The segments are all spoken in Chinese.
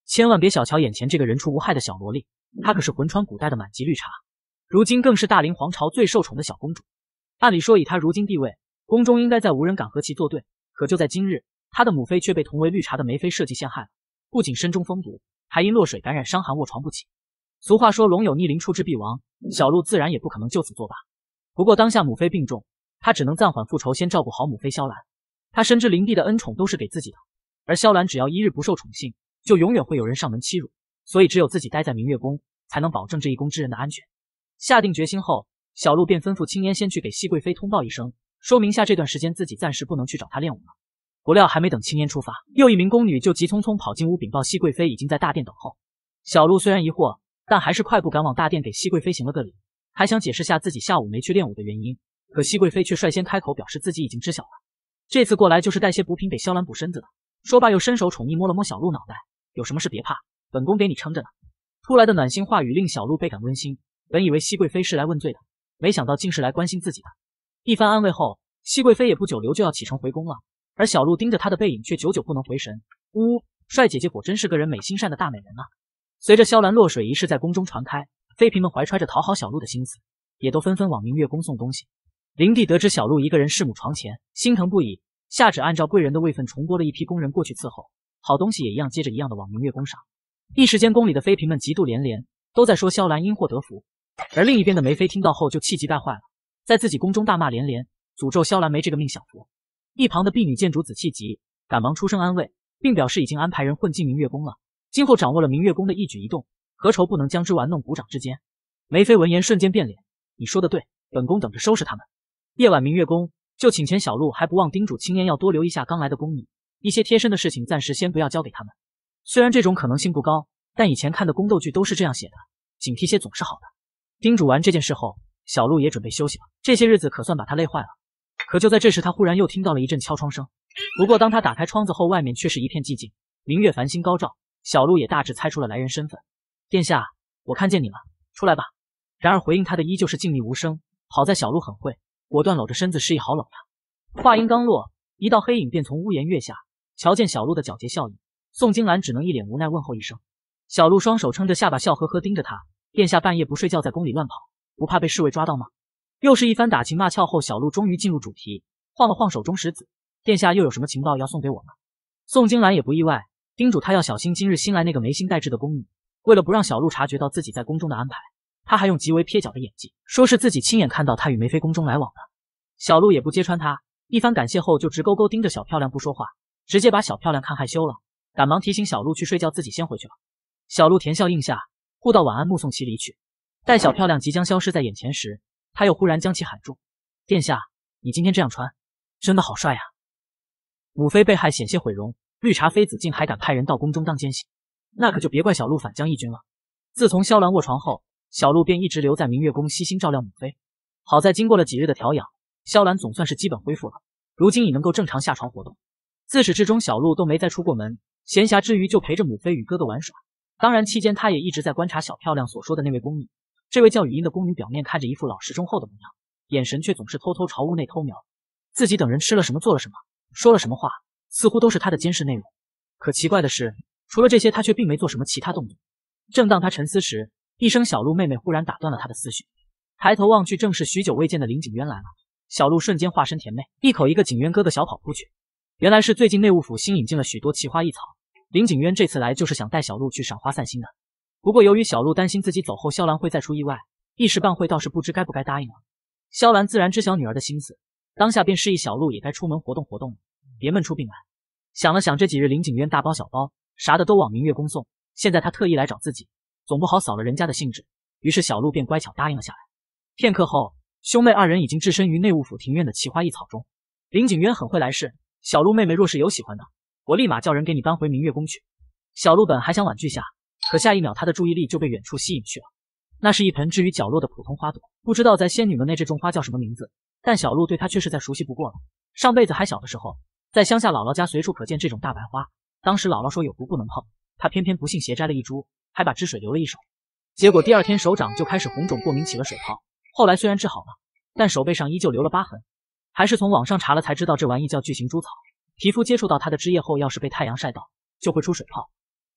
千万别小瞧眼前这个人畜无害的小萝莉，她可是魂传古代的满级绿茶，如今更是大凌皇朝最受宠的小公主。按理说以她如今地位，宫中应该再无人敢和其作对，可就在今日，她的母妃却被同为绿茶的梅妃设计陷害了，不仅身中风毒，还因落水感染伤寒卧床不起。俗话说龙有逆鳞触之必亡，小鹿自然也不可能就此作罢。不过当下母妃病重，她只能暂缓复仇，先照顾好母妃萧兰。她深知灵帝的恩宠都是给自己的，而萧兰只要一日不受宠幸，就永远会有人上门欺辱，所以只有自己待在明月宫，才能保证这一宫之人的安全。下定决心后，小鹿便吩咐青烟先去给熹贵妃通报一声，说明下这段时间自己暂时不能去找她练武了。不料还没等青烟出发，又一名宫女就急匆匆跑进屋禀报熹贵妃已经在大殿等候。小鹿虽然疑惑，但还是快步赶往大殿给熹贵妃行了个礼，还想解释下自己下午没去练武的原因，可熹贵妃却率先开口表示自己已经知晓了，这次过来就是带些补品给萧兰补身子的。说罢又伸手宠溺摸了摸小鹿脑袋，有什么事别怕，本宫给你撑着呢。突来的暖心话语令小鹿倍感温馨，本以为熹贵妃是来问罪的，没想到竟是来关心自己的。一番安慰后，熹贵妃也不久留就要启程回宫了，而小鹿盯着她的背影却久久不能回神。呜，帅姐姐果真是个人美心善的大美人啊。随着萧兰落水一事在宫中传开，妃嫔们怀揣着讨好小鹿的心思，也都纷纷往明月宫送东西。灵帝得知小鹿一个人弑母床前，心疼不已，下旨按照贵人的位分重拨了一批宫人过去伺候，好东西也一样接着一样的往明月宫上。一时间宫里的妃嫔们嫉妒连连，都在说萧兰因祸得福。而另一边的梅妃听到后就气急败坏了，在自己宫中大骂连连，诅咒萧兰没这个命享福。一旁的婢女见主子气急，赶忙出声安慰，并表示已经安排人混进明月宫了，今后掌握了明月宫的一举一动，何愁不能将之玩弄股掌之间。梅妃闻言瞬间变脸，你说的对，本宫等着收拾他们。夜晚明月宫就请前小鹿还不忘叮嘱青烟要多留一下刚来的宫女，一些贴身的事情暂时先不要交给他们。虽然这种可能性不高，但以前看的宫斗剧都是这样写的，警惕些总是好的。叮嘱完这件事后，小鹿也准备休息了，这些日子可算把他累坏了。可就在这时，他忽然又听到了一阵敲窗声。不过当他打开窗子后，外面却是一片寂静，明月繁星高照。小鹿也大致猜出了来人身份。殿下，我看见你了，出来吧。然而回应他的依旧是静谧无声。好在小鹿很会，果断搂着身子示意好冷呀。话音刚落，一道黑影便从屋檐跃下，瞧见小鹿的皎洁笑意，宋金兰只能一脸无奈问候一声。小鹿双手撑着下巴，笑呵呵盯着他。殿下半夜不睡觉，在宫里乱跑，不怕被侍卫抓到吗？又是一番打情骂俏后，小鹿终于进入主题，晃了晃手中石子。殿下又有什么情报要送给我吗？宋金兰也不意外，叮嘱他要小心今日新来那个没心待志的宫女。为了不让小鹿察觉到自己在宫中的安排，他还用极为蹩脚的演技，说是自己亲眼看到他与梅妃宫中来往的。小鹿也不揭穿他，一番感谢后就直勾勾盯着小漂亮不说话，直接把小漂亮看害羞了，赶忙提醒小鹿去睡觉，自己先回去了。小鹿甜笑应下，互道晚安，目送其离去。待小漂亮即将消失在眼前时，他又忽然将其喊住：殿下，你今天这样穿，真的好帅呀！母妃被害险些毁容，绿茶妃子竟还敢派人到宫中当奸细，那可就别怪小鹿反将义军了。自从萧兰卧床后，小鹿便一直留在明月宫悉心照料母妃。好在经过了几日的调养，萧兰总算是基本恢复了，如今已能够正常下床活动。自始至终小鹿都没再出过门，闲暇之余就陪着母妃与哥哥玩耍。当然期间他也一直在观察小漂亮所说的那位宫女。这位叫雨音的宫女表面看着一副老实忠厚的模样，眼神却总是偷偷朝屋内偷瞄，自己等人吃了什么，做了什么，说了什么话，似乎都是他的监视内容。可奇怪的是，除了这些他却并没做什么其他动作。正当他沉思时，一声小鹿妹妹忽然打断了他的思绪。抬头望去，正是许久未见的林景渊来了。小鹿瞬间化身甜妹，一口一个景渊哥哥小跑出去。原来是最近内务府新引进了许多奇花异草，林景渊这次来就是想带小鹿去赏花散心的。不过由于小鹿担心自己走后萧兰会再出意外，一时半会倒是不知该不该答应了。萧兰自然知晓女儿的心思，当下便示意小鹿也该出门活动活动了，别闷出病来。想了想，这几日林景渊大包小包啥的都往明月宫送，现在他特意来找自己，总不好扫了人家的兴致，于是小鹿便乖巧答应了下来。片刻后，兄妹二人已经置身于内务府庭院的奇花异草中。林景渊很会来事，小鹿妹妹若是有喜欢的，我立马叫人给你搬回明月宫去。小鹿本还想婉拒下，可下一秒他的注意力就被远处吸引去了。那是一盆置于角落的普通花朵，不知道在仙女们内这种花叫什么名字，但小鹿对它却是再熟悉不过了。上辈子还小的时候，在乡下姥姥家随处可见这种大白花，当时姥姥说有毒不能碰，他偏偏不信邪摘了一株，还把汁水留了一手。结果第二天手掌就开始红肿过敏起了水泡，后来虽然治好了，但手背上依旧留了疤痕。还是从网上查了才知道这玩意叫巨型猪草，皮肤接触到它的枝叶后，要是被太阳晒到，就会出水泡。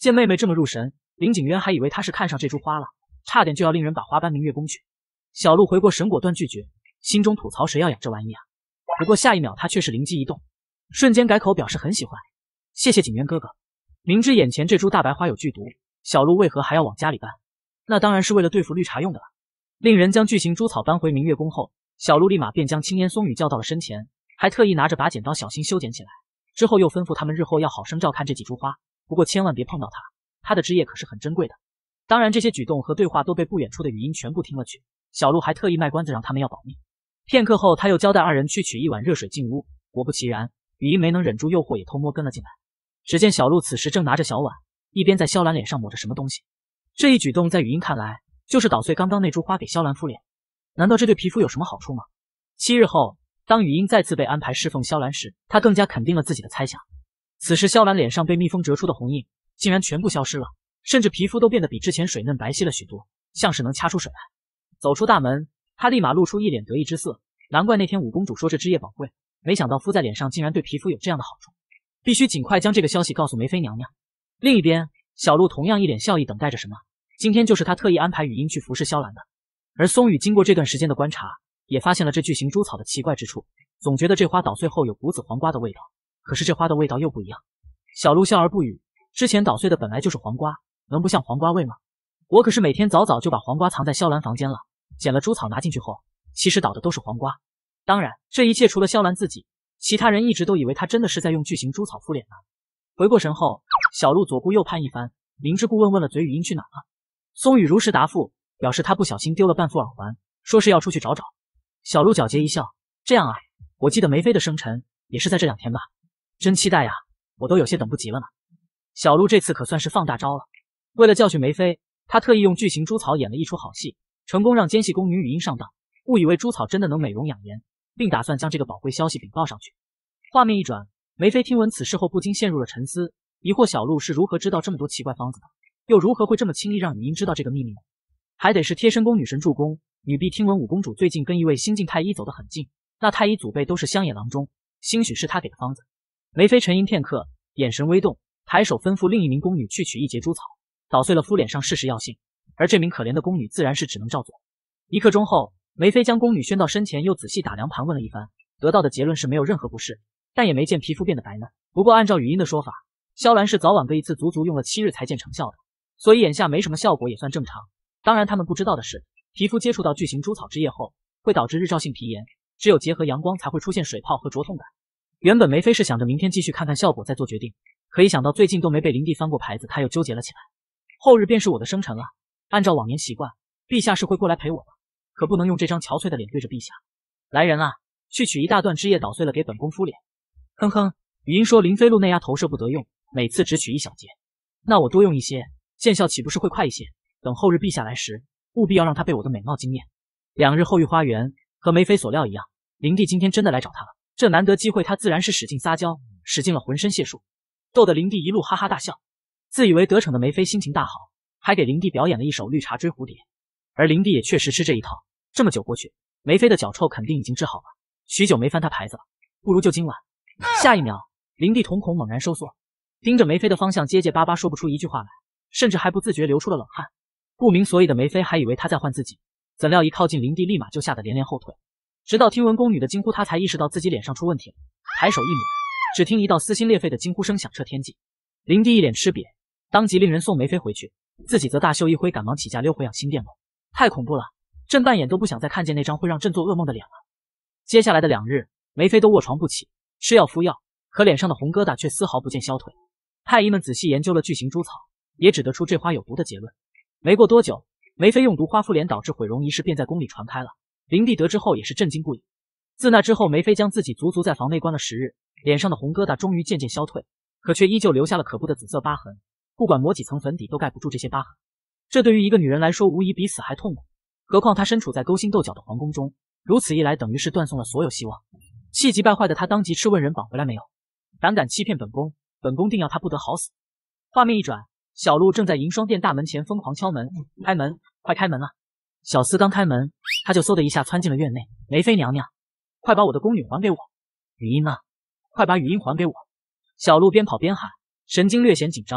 见妹妹这么入神，林景渊还以为她是看上这株花了，差点就要令人把花搬明月宫去。小鹿回过神，果断拒绝，心中吐槽谁要养这玩意啊？不过下一秒他却是灵机一动，瞬间改口表示很喜欢。谢谢景渊哥哥。明知眼前这株大白花有剧毒，小鹿为何还要往家里搬？那当然是为了对付绿茶用的了。令人将巨型猪草搬回明月宫后，小鹿立马便将青烟松女叫到了身前，还特意拿着把剪刀小心修剪起来。之后又吩咐他们日后要好生照看这几株花，不过千万别碰到它，它的枝叶可是很珍贵的。当然这些举动和对话都被不远处的语音全部听了去，小鹿还特意卖关子让他们要保密。片刻后，他又交代二人去取一碗热水进屋，果不其然，语音没能忍住诱惑，也偷摸跟了进来。只见小鹿此时正拿着小碗，一边在萧兰脸上抹着什么东西。这一举动在语音看来，就是捣碎刚刚那株花给萧兰敷脸。难道这对皮肤有什么好处吗？7日后，当语音再次被安排侍奉萧兰时，他更加肯定了自己的猜想。此时萧兰脸上被蜜蜂蛰出的红印竟然全部消失了，甚至皮肤都变得比之前水嫩白皙了许多，像是能掐出水来。走出大门，他立马露出一脸得意之色，难怪那天五公主说这枝叶宝贵，没想到敷在脸上竟然对皮肤有这样的好处，必须尽快将这个消息告诉梅妃娘娘。另一边，小鹿同样一脸笑意，等待着什么。今天就是他特意安排语音去服侍萧兰的。而松雨经过这段时间的观察，也发现了这巨型猪草的奇怪之处，总觉得这花捣碎后有古子黄瓜的味道，可是这花的味道又不一样。小鹿笑而不语，之前捣碎的本来就是黄瓜，能不像黄瓜味吗？我可是每天早早就把黄瓜藏在萧兰房间了，捡了猪草拿进去后，其实捣的都是黄瓜。当然，这一切除了萧兰自己，其他人一直都以为他真的是在用巨型猪草敷脸呢。回过神后，小鹿左顾右盼一番，明知故问问了嘴语音去哪了。松雨如实答复，表示他不小心丢了半副耳环，说是要出去找找。小鹿皎洁一笑，这样啊，我记得梅妃的生辰也是在这2天吧？真期待呀，我都有些等不及了呢。小鹿这次可算是放大招了，为了教训梅妃，他特意用巨型猪草演了一出好戏，成功让奸细宫女语音上当，误以为猪草真的能美容养颜，并打算将这个宝贵消息禀报上去。画面一转，梅妃听闻此事后不禁陷入了沉思，疑惑小鹿是如何知道这么多奇怪方子的，又如何会这么轻易让语音知道这个秘密呢？还得是贴身宫女神助攻，女婢听闻五公主最近跟一位新晋太医走得很近，那太医祖辈都是乡野郎中，兴许是他给的方子。梅妃沉吟片刻，眼神微动，抬手吩咐另一名宫女去取一节猪草，捣碎了敷脸上试试药性，而这名可怜的宫女自然是只能照做。1刻钟后，梅妃将宫女宣到身前，又仔细打量盘问了一番，得到的结论是没有任何不适，但也没见皮肤变得白嫩。不过按照语音的说法，萧兰是早晚各一次，足足用了7日才见成效的，所以眼下没什么效果也算正常。当然他们不知道的是，皮肤接触到巨型猪草枝叶后，会导致日照性皮炎，只有结合阳光才会出现水泡和灼痛感。原本梅妃是想着明天继续看看效果再做决定，可一想到最近都没被林地翻过牌子，她又纠结了起来。后日便是我的生辰了，按照往年习惯，陛下是会过来陪我的，可不能用这张憔悴的脸对着陛下。来人啊，去取一大段枝叶捣碎了给本宫敷脸。哼哼，语音说林妃露那丫头射不得用，每次只取一小节，那我多用一些，见效岂不是会快一些？等后日陛下来时，务必要让她被我的美貌惊艳。2日后御花园，和梅妃所料一样，灵帝今天真的来找她了。这难得机会，她自然是使劲撒娇，使尽了浑身解数，逗得灵帝一路哈哈大笑。自以为得逞的梅妃心情大好，还给灵帝表演了一首绿茶追蝴蝶。而灵帝也确实吃这一套。这么久过去，梅妃的脚臭肯定已经治好了，许久没翻她牌子了，不如就今晚。下一秒，灵帝瞳孔猛然收缩，盯着梅妃的方向结结巴巴说不出一句话来，甚至还不自觉流出了冷汗。不明所以的梅妃还以为他在唤自己，怎料一靠近灵帝，立马就吓得连连后退。直到听闻宫女的惊呼，他才意识到自己脸上出问题了，抬手一抹，只听一道撕心裂肺的惊呼声响彻天际。灵帝一脸吃瘪，当即令人送梅妃回去，自己则大袖一挥，赶忙起驾溜回养心殿了。太恐怖了，朕半眼都不想再看见那张会让朕做噩梦的脸了。接下来的2日，梅妃都卧床不起，吃药敷药，可脸上的红疙瘩却丝毫不见消退。太医们仔细研究了巨型猪草，也只得出这花有毒的结论。没过多久，梅妃用毒花敷脸导致毁容一事便在宫里传开了。灵帝得知后也是震惊不已。自那之后，梅妃将自己足足在房内关了10日，脸上的红疙瘩终于渐渐消退，可却依旧留下了可怖的紫色疤痕，不管抹几层粉底都盖不住这些疤痕。这对于一个女人来说，无疑比死还痛苦。何况她身处在勾心斗角的皇宫中，如此一来等于是断送了所有希望。气急败坏的她当即斥问人绑回来没有，胆敢欺骗本宫，本宫定要她不得好死。画面一转，小鹿正在银霜殿大门前疯狂敲门，开门，快开门啊！小厮刚开门，他就嗖的一下窜进了院内。梅妃娘娘，快把我的宫女还给我！语音呢？快把语音还给我！小鹿边跑边喊，神经略显紧张。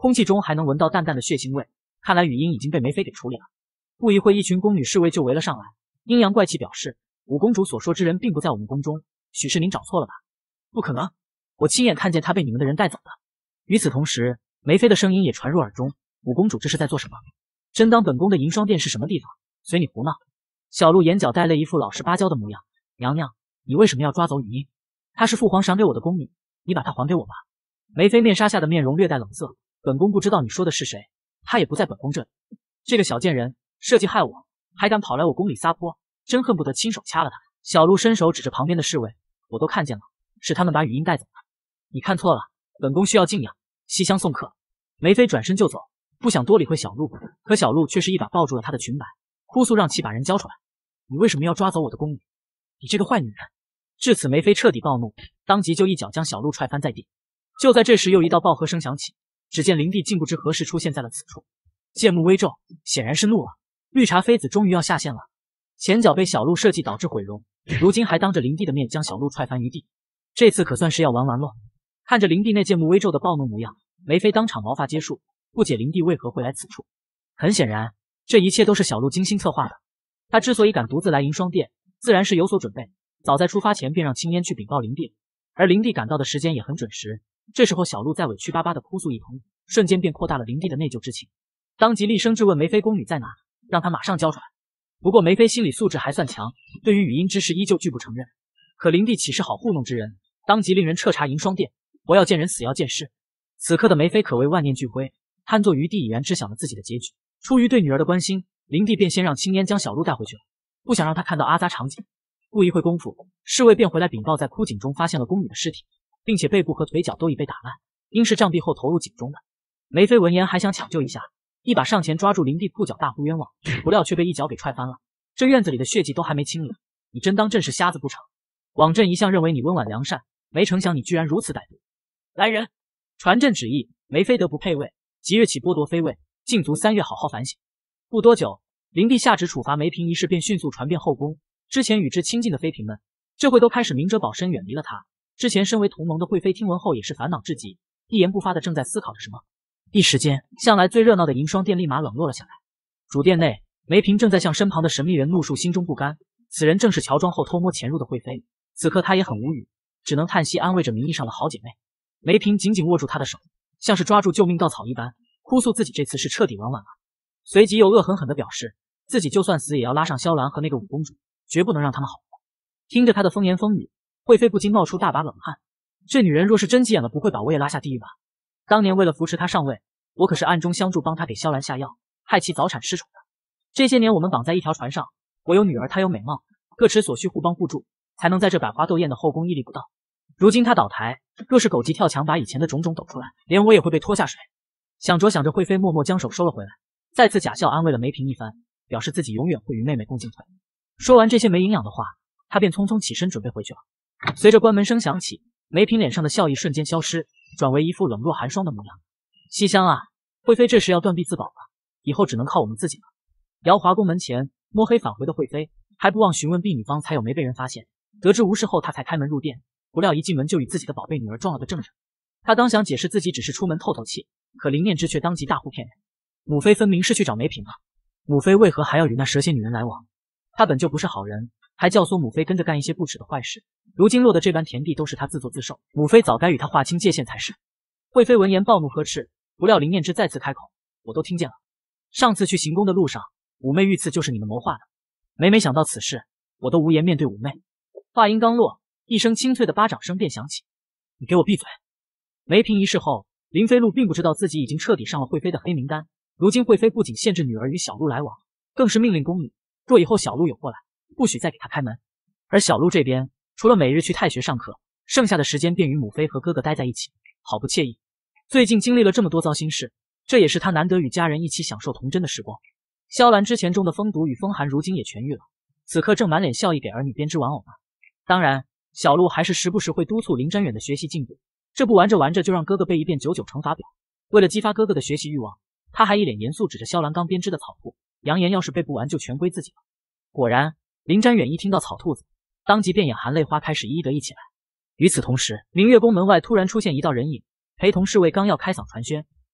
空气中还能闻到淡淡的血腥味。看来语音已经被梅妃给处理了。不一会，一群宫女侍卫就围了上来，阴阳怪气表示，五公主所说之人并不在我们宫中，许是您找错了吧？不可能，我亲眼看见他被你们的人带走的。与此同时，梅妃的声音也传入耳中，五公主这是在做什么？真当本宫的银霜殿是什么地方？随你胡闹！小鹿眼角带泪，一副老实巴交的模样。娘娘，你为什么要抓走语音？她是父皇赏给我的宫女，你把她还给我吧。梅妃面纱下的面容略带冷色，本宫不知道你说的是谁，她也不在本宫这里。这个小贱人设计害我，还敢跑来我宫里撒泼，真恨不得亲手掐了他。小鹿伸手指着旁边的侍卫，我都看见了，是他们把语音带走的。你看错了，本宫需要静养，西厢送客。梅妃转身就走，不想多理会小鹿，可小鹿却是一把抱住了她的裙摆，哭诉让其把人交出来。你为什么要抓走我的宫女？你这个坏女人！至此，梅妃彻底暴怒，当即就一脚将小鹿踹翻在地。就在这时，又一道爆喝声响起，只见灵帝竟不知何时出现在了此处，剑目微皱，显然是怒了。绿茶妃子终于要下线了，前脚被小鹿设计导致毁容，如今还当着灵帝的面将小鹿踹翻于地，这次可算是要玩完喽。看着灵帝那剑目微皱的暴怒模样，梅妃当场毛发皆竖，不解灵帝为何会来此处。很显然，这一切都是小鹿精心策划的。他之所以敢独自来银霜殿，自然是有所准备，早在出发前便让青烟去禀报灵帝，而灵帝赶到的时间也很准时。这时候小鹿再委屈巴巴的哭诉一通，瞬间便扩大了灵帝的内疚之情，当即厉声质问梅妃宫女在哪，让她马上交出来。不过梅妃心理素质还算强，对于语音之事依旧拒不承认。可灵帝岂是好糊弄之人，当即令人彻查银霜殿，活要见人，死要见尸。此刻的梅妃可谓万念俱灰，瘫坐于地已然知晓了自己的结局。出于对女儿的关心，灵帝便先让青烟将小鹿带回去了，不想让她看到阿扎场景。不一会功夫，侍卫便回来禀报，在枯井中发现了宫女的尸体，并且背部和腿脚都已被打烂，应是杖毙后投入井中的。梅妃闻言还想抢救一下，一把上前抓住灵帝裤脚，大呼冤枉，不料却被一脚给踹翻了。这院子里的血迹都还没清理，你真当朕是瞎子不成？枉朕一向认为你温婉良善，没成想你居然如此歹毒。来人，传朕旨意，梅妃得不配位，即日起剥夺妃位，禁足3月，好好反省。不多久，灵帝下旨处罚梅嫔一事便迅速传遍后宫，之前与之亲近的妃嫔们，这回都开始明哲保身，远离了他。之前身为同盟的惠妃听闻后也是烦恼至极，一言不发的正在思考着什么。一时间，向来最热闹的银霜殿立马冷落了下来。主殿内，梅嫔正在向身旁的神秘人怒述心中不甘，此人正是乔装后偷摸潜入的惠妃。此刻她也很无语，只能叹息安慰着名义上的好姐妹。梅嫔紧紧握住她的手，像是抓住救命稻草一般，哭诉自己这次是彻底玩完了。随即又恶狠狠地表示，自己就算死也要拉上萧兰和那个五公主，绝不能让他们好过。听着她的风言风语，惠妃不禁冒出大把冷汗。这女人若是真急眼了，不会把我也拉下地狱吧？当年为了扶持她上位，我可是暗中相助，帮她给萧兰下药，害其早产失宠的。这些年我们绑在一条船上，我有女儿，她有美貌，各持所需，互帮互助，才能在这百花斗艳的后宫屹立不倒。如今她倒台，若是狗急跳墙把以前的种种抖出来，连我也会被拖下水。想着想着，惠妃默默将手收了回来，再次假笑安慰了梅嫔一番，表示自己永远会与妹妹共进退。说完这些没营养的话，她便匆匆起身准备回去了。随着关门声响起，梅嫔脸上的笑意瞬间消失，转为一副冷若寒霜的模样。西厢啊，惠妃这时要断臂自保了，以后只能靠我们自己了。瑶华宫门前摸黑返回的惠妃还不忘询问婢女方才有没被人发现，得知无事后她才开门入殿，不料一进门就与自己的宝贝女儿撞了个正着。她当想解释自己只是出门透透气，可林念之却当即大呼骗人，母妃分明是去找梅嫔了，母妃为何还要与那蛇蝎女人来往？她本就不是好人，还教唆母妃跟着干一些不耻的坏事，如今落得这般田地都是她自作自受，母妃早该与她划清界限才是。惠妃闻言暴怒呵斥，不料林念之再次开口，我都听见了，上次去行宫的路上，五妹遇刺就是你们谋划的，每每想到此事，我都无颜面对五妹。话音刚落，一声清脆的巴掌声便响起，你给我闭嘴！梅嫔一事后，林飞鹿并不知道自己已经彻底上了惠妃的黑名单，如今惠妃不仅限制女儿与小鹿来往，更是命令宫女，若以后小鹿有过来，不许再给她开门。而小鹿这边，除了每日去太学上课，剩下的时间便与母妃和哥哥待在一起，好不惬意。最近经历了这么多糟心事，这也是他难得与家人一起享受童真的时光。萧兰之前中的风毒与风寒如今也痊愈了，此刻正满脸笑意给儿女编织玩偶呢。当然，小鹿还是时不时会督促林瞻远的学习进步，这不玩着玩着就让哥哥背一遍99乘法表。为了激发哥哥的学习欲望，他还一脸严肃指着萧兰刚编织的草兔，扬言要是背不完就全归自己了。果然，林瞻远一听到草兔子，当即便眼含泪花，开始一一得意起来。与此同时，明月宫门外突然出现一道人影，陪同侍卫刚要开嗓传宣，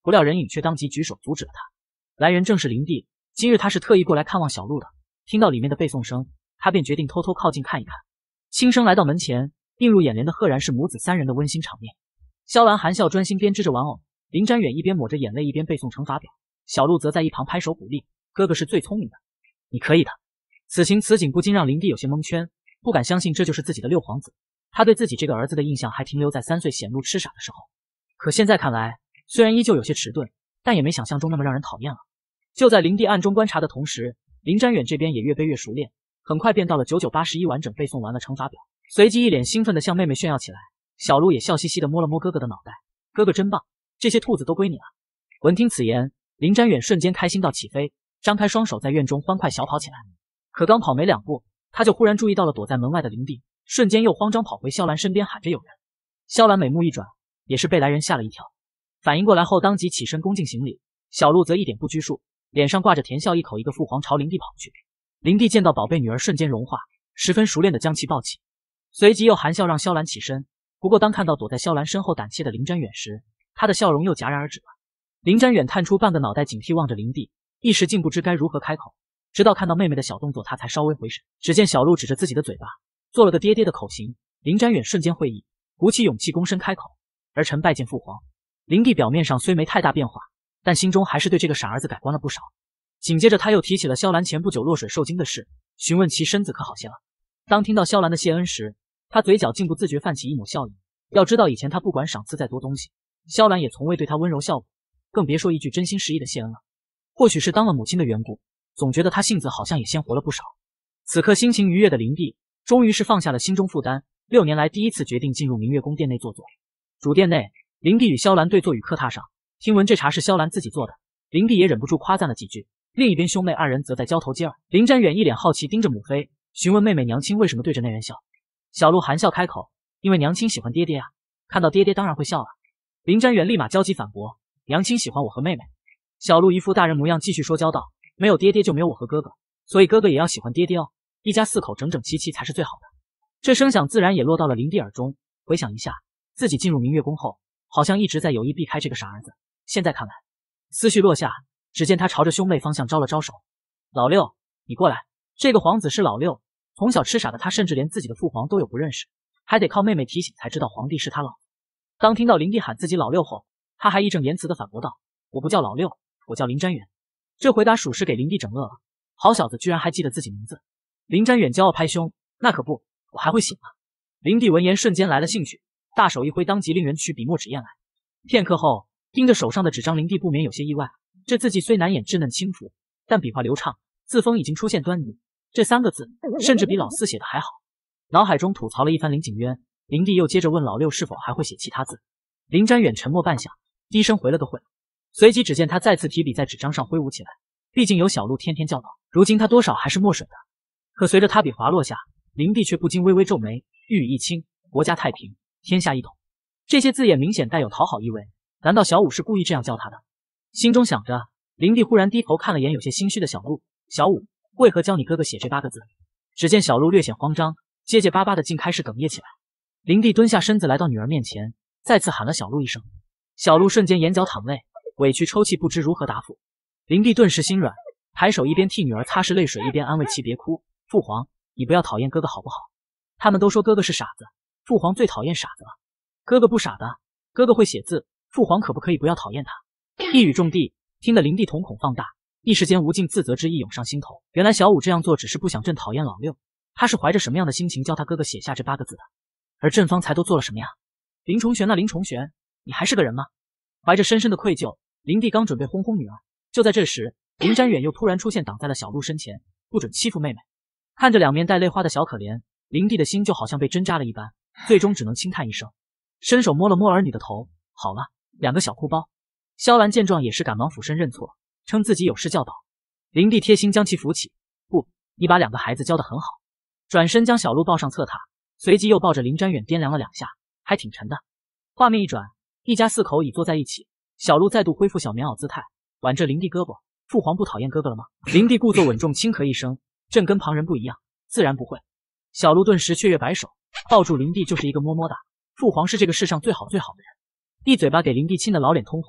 不料任颖却当即举手阻止了他。来人正是林地，今日他是特意过来看望小鹿的。听到里面的背诵声，他便决定偷偷靠近看一看。轻声来到门前，映入眼帘的赫然是母子三人的温馨场面。萧兰含笑专心编织着玩偶，林瞻远一边抹着眼泪一边背诵乘法表，小鹿则在一旁拍手鼓励：“哥哥是最聪明的，你可以的。”此情此景不禁让林地有些蒙圈，不敢相信这就是自己的六皇子。他对自己这个儿子的印象还停留在3岁显露痴傻的时候，可现在看来，虽然依旧有些迟钝，但也没想象中那么让人讨厌了。就在林地暗中观察的同时，林瞻远这边也越背越熟练，很快便到了9981完整背诵完了乘法表，随即一脸兴奋地向妹妹炫耀起来。小鹿也笑嘻嘻地摸了摸哥哥的脑袋：“哥哥真棒，这些兔子都归你了。”闻听此言，林瞻远瞬间开心到起飞，张开双手在院中欢快小跑起来。可刚跑没2步，他就忽然注意到了躲在门外的林地，瞬间又慌张跑回萧兰身边喊着有人。萧兰美目一转，也是被来人吓了一跳，反应过来后当即起身恭敬行礼。小鹿则一点不拘束，脸上挂着甜笑，一口一个父皇朝林地跑去。林地见到宝贝女儿瞬间融化，十分熟练地将其抱起，随即又含笑让萧兰起身。不过当看到躲在萧兰身后胆怯的林瞻远时，他的笑容又戛然而止了。林瞻远探出半个脑袋，警惕望着林地，一时竟不知该如何开口。直到看到妹妹的小动作，他才稍微回神。只见小鹿指着自己的嘴巴，做了个爹爹的口型。林瞻远瞬间会意，鼓起勇气躬身开口：“儿臣拜见父皇。”林地表面上虽没太大变化，但心中还是对这个傻儿子改观了不少。紧接着他又提起了萧兰前不久落水受惊的事，询问其身子可好些了。当听到萧兰的谢恩时，他嘴角竟不自觉泛起一抹笑意。要知道以前他不管赏赐再多东西，萧兰也从未对他温柔笑过，更别说一句真心实意的谢恩了。或许是当了母亲的缘故，总觉得他性子好像也鲜活了不少。此刻心情愉悦的林地终于是放下了心中负担，6年来第一次决定进入明月宫殿内坐坐。主殿内，林地与萧兰对坐于客榻上，听闻这茶是萧兰自己做的，林地也忍不住夸赞了几句。另一边兄妹二人则在交头接耳。林瞻远一脸好奇盯着母妃，询问妹妹娘亲为什么对着那人笑。小鹿含笑开口：“因为娘亲喜欢爹爹啊，看到爹爹当然会笑了。”林瞻远立马焦急反驳：“娘亲喜欢我和妹妹。”小鹿一副大人模样继续说教道：“没有爹爹就没有我和哥哥，所以哥哥也要喜欢爹爹哦，一家4口整整齐齐才是最好的。”这声响自然也落到了林地耳中，回想一下，自己进入明月宫后，好像一直在有意避开这个傻儿子，现在看来，思绪落下，只见他朝着兄妹方向招了招手：“老六，你过来。”这个皇子是老六，从小痴傻的他甚至连自己的父皇都有不认识，还得靠妹妹提醒才知道皇帝是他老。当听到林地喊自己老六后，他还义正言辞地反驳道：“我不叫老六，我叫林瞻远。”这回答属实给林地整乐了，好小子居然还记得自己名字。林瞻远骄傲拍胸：“那可不，我还会写呢。”林地闻言瞬间来了兴趣，大手一挥，当即令人取笔墨纸砚来。片刻后，盯着手上的纸张，林地不免有些意外，这字迹虽难掩稚嫩轻浮，但笔画流畅，字锋已经出现端倪。这3个字甚至比老四写的还好。脑海中吐槽了一番林景渊，林地又接着问老六是否还会写其他字。林瞻远沉默半晌，低声回了个会，随即只见他再次提笔在纸张上挥舞起来。毕竟有小鹿天天教导，如今他多少还是墨水的。可随着他笔滑落下，林地却不禁微微皱眉：“玉宇一清，国家太平，天下一统。”这些字眼明显带有讨好意味，难道小五是故意这样叫他的？心中想着，林地忽然低头看了眼有些心虚的小鹿：“小五，为何教你哥哥写这8个字？”只见小鹿略显慌张，结结巴巴的竟开始哽咽起来。林地蹲下身子来到女儿面前，再次喊了小鹿一声。小鹿瞬间眼角淌泪，委屈抽泣，不知如何答复。林地顿时心软，抬手一边替女儿擦拭泪水，一边安慰其：“别哭，父皇，你不要讨厌哥哥好不好？他们都说哥哥是傻子，父皇最讨厌傻子了。哥哥不傻的，哥哥会写字，父皇可不可以不要讨厌他？”一语中的，听得林地瞳孔放大，一时间无尽自责之意涌上心头。原来小五这样做只是不想朕讨厌老六，他是怀着什么样的心情教他哥哥写下这8个字的？而朕方才都做了什么呀？林重玄啊，林重玄，你还是个人吗？怀着深深的愧疚，林地刚准备轰轰女儿，就在这时，林瞻远又突然出现，挡在了小鹿身前：“不准欺负妹妹。”看着两面带泪花的小可怜，林地的心就好像被针扎了一般，最终只能轻叹一声，伸手摸了摸儿女的头：“好了，2个小哭包。”萧兰见状也是赶忙俯身认错，称自己有事教导。林地贴心将其扶起：“不，你把2个孩子教得很好。”转身将小鹿抱上侧榻，随即又抱着林瞻远掂量了2下，还挺沉的。画面一转，一家4口已坐在一起，小鹿再度恢复小棉袄姿态，挽着林地胳膊：“父皇不讨厌哥哥了吗？”林地故作稳重，轻咳一声：“朕跟旁人不一样，自然不会。”小鹿顿时雀跃摆手，抱住林地就是一个么么哒：“父皇是这个世上最好最好的人。”一嘴巴给林地亲得老脸通红，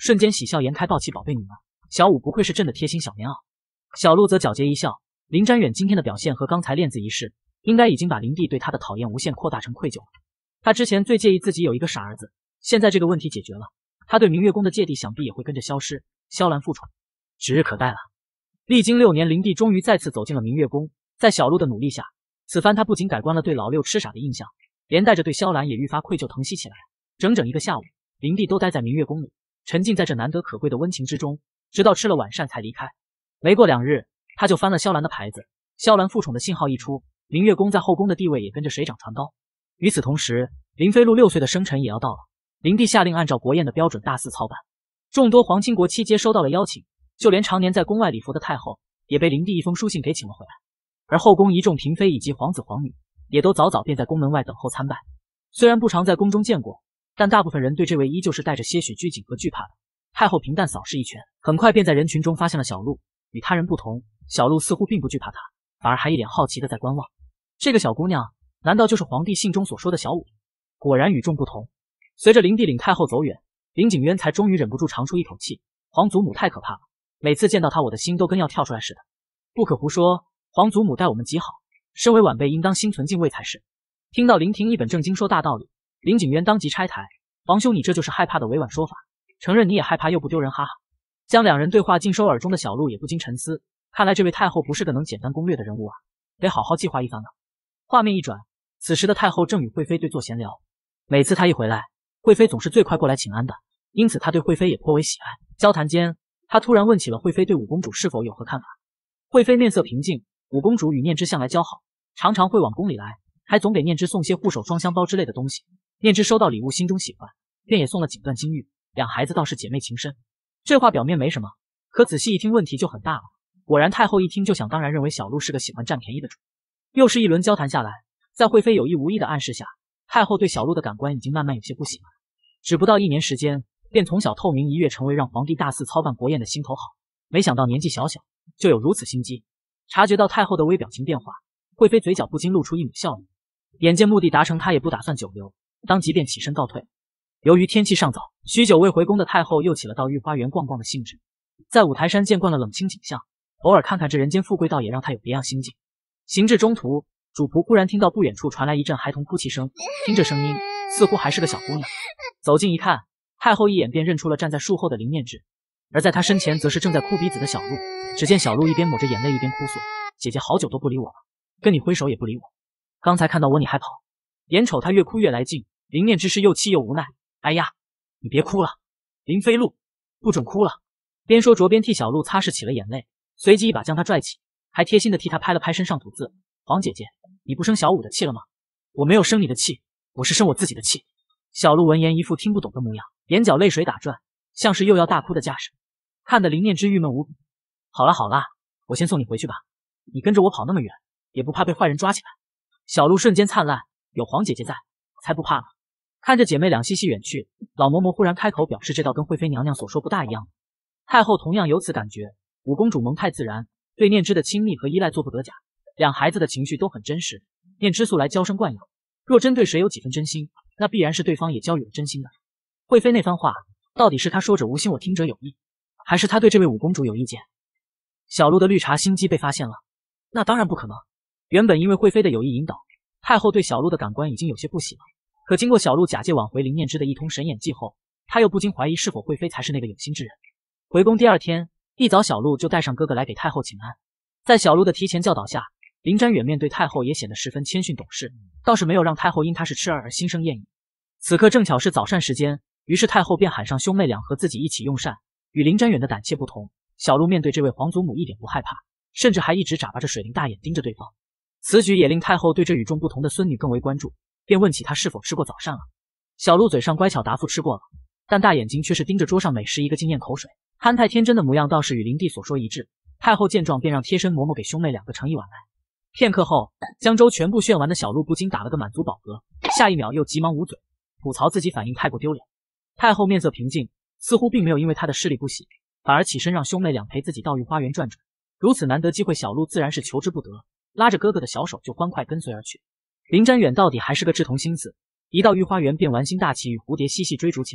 瞬间喜笑颜开，抱起宝贝女儿。小五不愧是朕的贴心小棉袄。小鹿则皎洁一笑，林瞻远今天的表现和刚才练字一事，应该已经把林帝对他的讨厌无限扩大成愧疚了。他之前最介意自己有一个傻儿子，现在这个问题解决了，他对明月宫的芥蒂想必也会跟着消失，萧兰复宠指日可待了。历经6年，林帝终于再次走进了明月宫，在小鹿的努力下，此番他不仅改观了对老六痴傻的印象，连带着对萧兰也愈发愧疚疼惜起来。整整一个下午，林帝都待在明月宫里，沉浸在这难得可贵的温情之中，直到吃了晚膳才离开。没过2日，他就翻了萧兰的牌子，萧兰复宠的信号一出，明月宫在后宫的地位也跟着水涨船高。与此同时，林飞鹿6岁的生辰也要到了，林帝下令按照国宴的标准大肆操办，众多皇亲国戚皆收到了邀请，就连常年在宫外礼服的太后也被林帝一封书信给请了回来，而后宫一众嫔妃以及皇子皇女也都早早便在宫门外等候参拜。虽然不常在宫中见过，但大部分人对这位依旧是带着些许拘谨和惧怕的。太后平淡扫视一圈，很快便在人群中发现了小鹿。与他人不同，小鹿似乎并不惧怕他，反而还一脸好奇的在观望。这个小姑娘难道就是皇帝信中所说的小五？果然与众不同。随着林帝领太后走远，林景渊才终于忍不住长出一口气。皇祖母太可怕了，每次见到她，我的心都跟要跳出来似的。不可胡说，皇祖母待我们极好，身为晚辈应当心存敬畏才是。听到林婷一本正经说大道理，林景渊当即拆台：皇兄，你这就是害怕的委婉说法，承认你也害怕又不丢人，哈哈。将两人对话尽收耳中的小鹿也不禁沉思，看来这位太后不是个能简单攻略的人物啊，得好好计划一番了。画面一转，此时的太后正与惠妃对坐闲聊。每次她一回来，惠妃总是最快过来请安的，因此她对惠妃也颇为喜爱。交谈间，她突然问起了惠妃对五公主是否有何看法。惠妃面色平静，五公主与念之向来交好，常常会往宫里来，还总给念之送些护手霜、香包之类的东西。念之收到礼物心中喜欢，便也送了锦缎金玉，两孩子倒是姐妹情深。这话表面没什么，可仔细一听问题就很大了。果然太后一听就想当然，认为小鹿是个喜欢占便宜的主。又是一轮交谈下来，在惠妃有意无意的暗示下，太后对小鹿的感官已经慢慢有些不喜欢。只不到1年时间，便从小透明一跃成为让皇帝大肆操办国宴的心头好。没想到年纪小小就有如此心机。察觉到太后的微表情变化，惠妃嘴角不禁露出一抹笑意。眼见目的达成，她也不打算久留，当即便起身告退。由于天气尚早，许久未回宫的太后又起了到御花园逛逛的兴致。在五台山见惯了冷清景象，偶尔看看这人间富贵，倒也让她有别样心境。行至中途，主仆忽然听到不远处传来一阵孩童哭泣声，听这声音似乎还是个小姑娘。走近一看，太后一眼便认出了站在树后的林念之，而在她身前则是正在哭鼻子的小鹿。只见小鹿一边抹着眼泪一边哭诉：姐姐好久都不理我了，跟你挥手也不理我，刚才看到我你还跑。眼瞅她越哭越来劲，林念之是又气又无奈。哎呀，你别哭了，林飞鹿，不准哭了。边说着边替小鹿擦拭起了眼泪，随即一把将她拽起，还贴心的替她拍了拍身上土渍。黄姐姐，你不生小五的气了吗？我没有生你的气，我是生我自己的气。小鹿闻言一副听不懂的模样，眼角泪水打转，像是又要大哭的架势，看得林念之郁闷无比。好啦好啦，我先送你回去吧，你跟着我跑那么远，也不怕被坏人抓起来。小鹿瞬间灿烂，有黄姐姐在，才不怕呢。看着姐妹俩嘻嘻远去，老嬷嬷忽然开口表示，这倒跟惠妃娘娘所说不大一样。太后同样由此感觉，五公主蒙太自然，对念之的亲密和依赖做不得假，两孩子的情绪都很真实。念之素来娇生惯养，若真对谁有几分真心，那必然是对方也交予了真心的。惠妃那番话，到底是她说者无心，我听者有意，还是她对这位五公主有意见？小鹿的绿茶心机被发现了？那当然不可能。原本因为惠妃的有意引导，太后对小鹿的感官已经有些不喜了。可经过小鹿假借挽回林念之的一通神演技后，他又不禁怀疑是否惠妃才是那个有心之人。回宫第2天一早，小鹿就带上哥哥来给太后请安。在小鹿的提前教导下，林瞻远面对太后也显得十分谦逊懂事，倒是没有让太后因他是痴儿而心生厌意。此刻正巧是早膳时间，于是太后便喊上兄妹俩和自己一起用膳。与林瞻远的胆怯不同，小鹿面对这位皇祖母一点不害怕，甚至还一直眨巴着水灵大眼盯着对方。此举也令太后对这与众不同的孙女更为关注，便问起她是否吃过早膳了。小鹿嘴上乖巧答复吃过了，但大眼睛却是盯着桌上美食一个劲咽口水，憨态天真的模样倒是与林帝所说一致。太后见状便让贴身嬷嬷给兄妹两个盛一碗来。片刻后，将粥全部炫完的小鹿不禁打了个满足饱嗝，下一秒又急忙捂嘴，吐槽自己反应太过丢脸。太后面色平静，似乎并没有因为她的失礼不喜，反而起身让兄妹俩陪自己到御花园转转。如此难得机会，小鹿自然是求之不得，拉着哥哥的小手就欢快跟随而去。林瞻远到底还是个志同心思，一到御花园便玩心大起，与蝴蝶嬉戏追逐起来。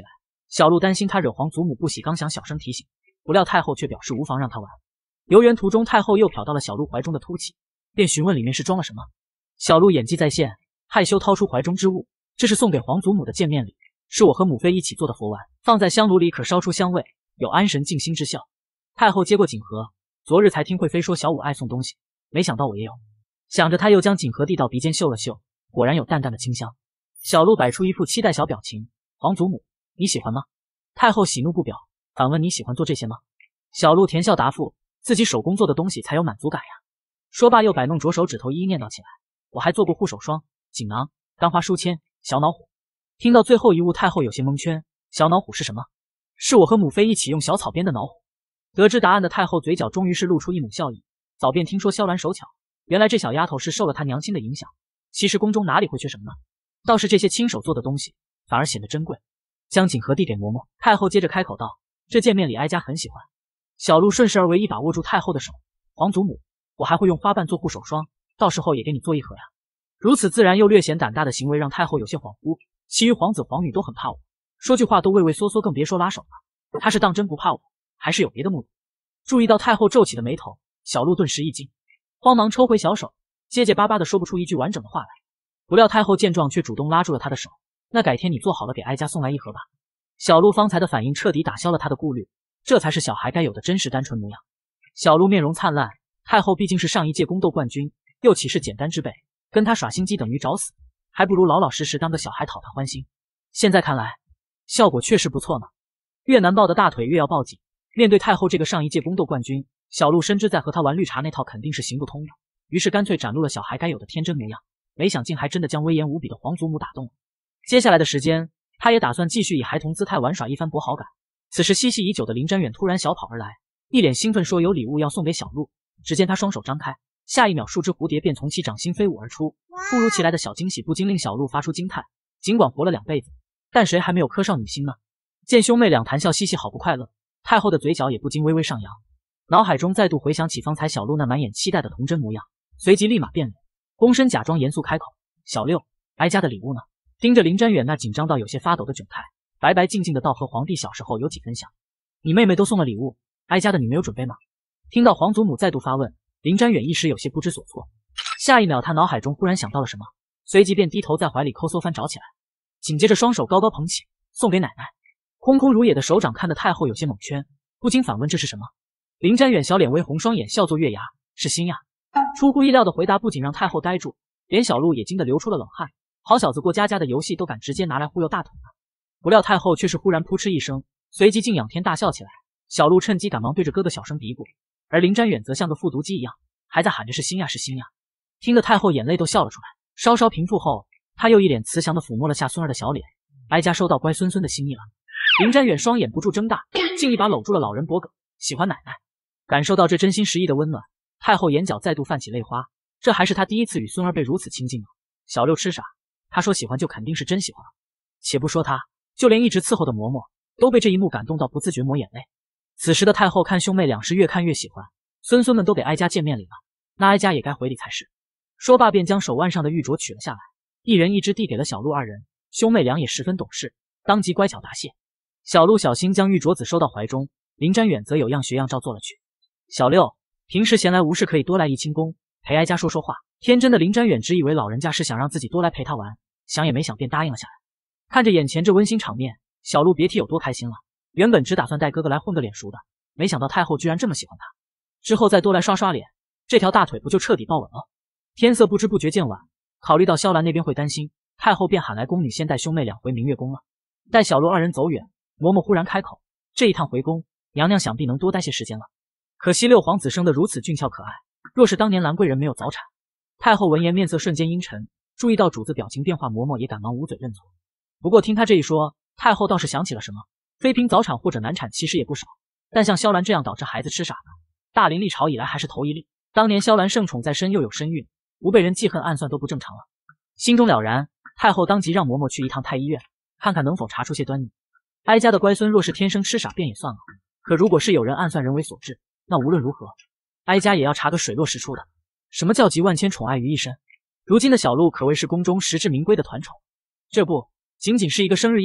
小鹿担心他惹皇祖母不喜，刚想小声提醒，不料太后却表示无妨，让他玩。游园途中，太后又瞟到了小鹿怀中的凸起，便询问里面是装了什么。小鹿演技在线，害羞掏出怀中之物，这是送给皇祖母的见面礼，是我和母妃一起做的佛丸，放在香炉里可烧出香味，有安神静心之效。太后接过锦盒，昨日才听贵妃说小五爱送东西，没想到我也有。想着，他又将锦盒递到鼻尖嗅了嗅，果然有淡淡的清香。小鹿摆出一副期待小表情，皇祖母，你喜欢吗？太后喜怒不表，反问你喜欢做这些吗？小鹿甜笑答复，自己手工做的东西才有满足感呀。说罢又摆弄着手指头一一念叨起来，我还做过护手霜、锦囊、干花书签、小脑虎。听到最后一物，太后有些蒙圈，小脑虎是什么？是我和母妃一起用小草编的脑虎。得知答案的太后嘴角终于是露出一抹笑意，早便听说萧兰手巧，原来这小丫头是受了她娘亲的影响。其实宫中哪里会缺什么呢？倒是这些亲手做的东西反而显得珍贵。将锦盒递给嬷嬷，太后接着开口道，这见面礼哀家很喜欢。小鹿顺势而为，一把握住太后的手，皇祖母，我还会用花瓣做护手霜，到时候也给你做一盒呀。如此自然又略显胆大的行为让太后有些恍惚，其余皇子皇女都很怕我，说句话都畏畏缩缩，更别说拉手了。他是当真不怕我，还是有别的目的？注意到太后皱起的眉头，小鹿顿时一惊，慌忙抽回小手，结结巴巴的说不出一句完整的话来。不料太后见状，却主动拉住了他的手，那改天你做好了给哀家送来一盒吧。小鹿方才的反应彻底打消了他的顾虑，这才是小孩该有的真实单纯模样。小鹿面容灿烂，太后毕竟是上一届宫斗冠军，又岂是简单之辈，跟他耍心机等于找死，还不如老老实实当个小孩讨他欢心。现在看来，效果确实不错呢。越难抱的大腿越要抱紧，面对太后这个上一届宫斗冠军，小鹿深知再和他玩绿茶那套肯定是行不通的，于是干脆展露了小孩该有的天真模样。没想竟还真的将威严无比的皇祖母打动了。接下来的时间，他也打算继续以孩童姿态玩耍一番博好感。此时嬉戏已久的林瞻远突然小跑而来，一脸兴奋说有礼物要送给小鹿。只见他双手张开，下一秒数只蝴蝶便从其掌心飞舞而出，突如其来的小惊喜不禁令小鹿发出惊叹。尽管活了2辈子，但谁还没有磕少女心呢？见兄妹俩谈笑嬉戏，好不快乐，太后的嘴角也不禁微微上扬，脑海中再度回想起方才小鹿那满眼期待的童真模样，随即立马变脸，躬身假装严肃开口，小六，哀家的礼物呢？盯着林瞻远那紧张到有些发抖的窘态，白白净净的倒和皇帝小时候有几分像。你妹妹都送了礼物，哀家的你没有准备吗？听到皇祖母再度发问，林瞻远一时有些不知所措，下一秒他脑海中忽然想到了什么，随即便低头在怀里抠搜翻找起来，紧接着双手高高捧起，送给奶奶。空空如也的手掌看得太后有些蒙圈，不禁反问这是什么。林瞻远小脸微红，双眼笑作月牙，是心呀。出乎意料的回答不仅让太后呆住，连小鹿也惊得流出了冷汗。好小子，过家家的游戏都敢直接拿来忽悠大腿呢。不料太后却是忽然扑哧一声，随即竟仰天大笑起来。小鹿趁机赶忙对着哥哥小声嘀咕，而林瞻远则像个复读机一样，还在喊着是心呀是心呀。听得太后眼泪都笑了出来。稍稍平复后，他又一脸慈祥的抚摸了下孙儿的小脸，哀家收到乖孙孙的心意了。林瞻远双眼不住睁大，竟一把搂住了老人脖颈，喜欢奶奶。感受到这真心实意的温暖，太后眼角再度泛起泪花，这还是她第一次与孙儿辈如此亲近呢。小六痴傻，他说喜欢就肯定是真喜欢了。且不说他，就连一直伺候的嬷嬷都被这一幕感动到不自觉抹眼泪。此时的太后看兄妹俩是越看越喜欢，孙孙们都给哀家见面礼了，那哀家也该回礼才是。说罢便将手腕上的玉镯取了下来，一人一只递给了小鹿二人。兄妹俩也十分懂事，当即乖巧答谢。小鹿小心将玉镯子收到怀中，林瞻远则有样学样照做了去。小六，平时闲来无事可以多来怡清宫陪哀家说说话。天真的林瞻远只以为老人家是想让自己多来陪他玩，想也没想便答应了下来。看着眼前这温馨场面，小鹿别提有多开心了。原本只打算带哥哥来混个脸熟的，没想到太后居然这么喜欢他，之后再多来刷刷脸，这条大腿不就彻底抱稳了？天色不知不觉渐晚，考虑到萧兰那边会担心，太后便喊来宫女先带兄妹俩回明月宫了。待小鹿二人走远，嬷嬷忽然开口，这一趟回宫，娘娘想必能多待些时间了。可惜六皇子生得如此俊俏可爱，若是当年兰贵人没有早产。太后闻言面色瞬间阴沉，注意到主子表情变化，嬷嬷也赶忙捂嘴认错。不过听他这一说，太后倒是想起了什么，妃嫔早产或者难产其实也不少，但像萧兰这样导致孩子痴傻的，大林历朝以来还是头一例。当年萧兰盛宠在身又有身孕，不被人记恨暗算都不正常了。心中了然，太后当即让嬷嬷去一趟太医院，看看能否查出些端倪。哀家的乖孙若是天生痴傻便也算了，可如果是有人暗算人为所致，那无论如何，哀家也要查个水落石出的。什么叫集万千宠爱于一身？如今的小鹿可谓是宫中实至名归的团宠，这不仅仅是一个生日宴，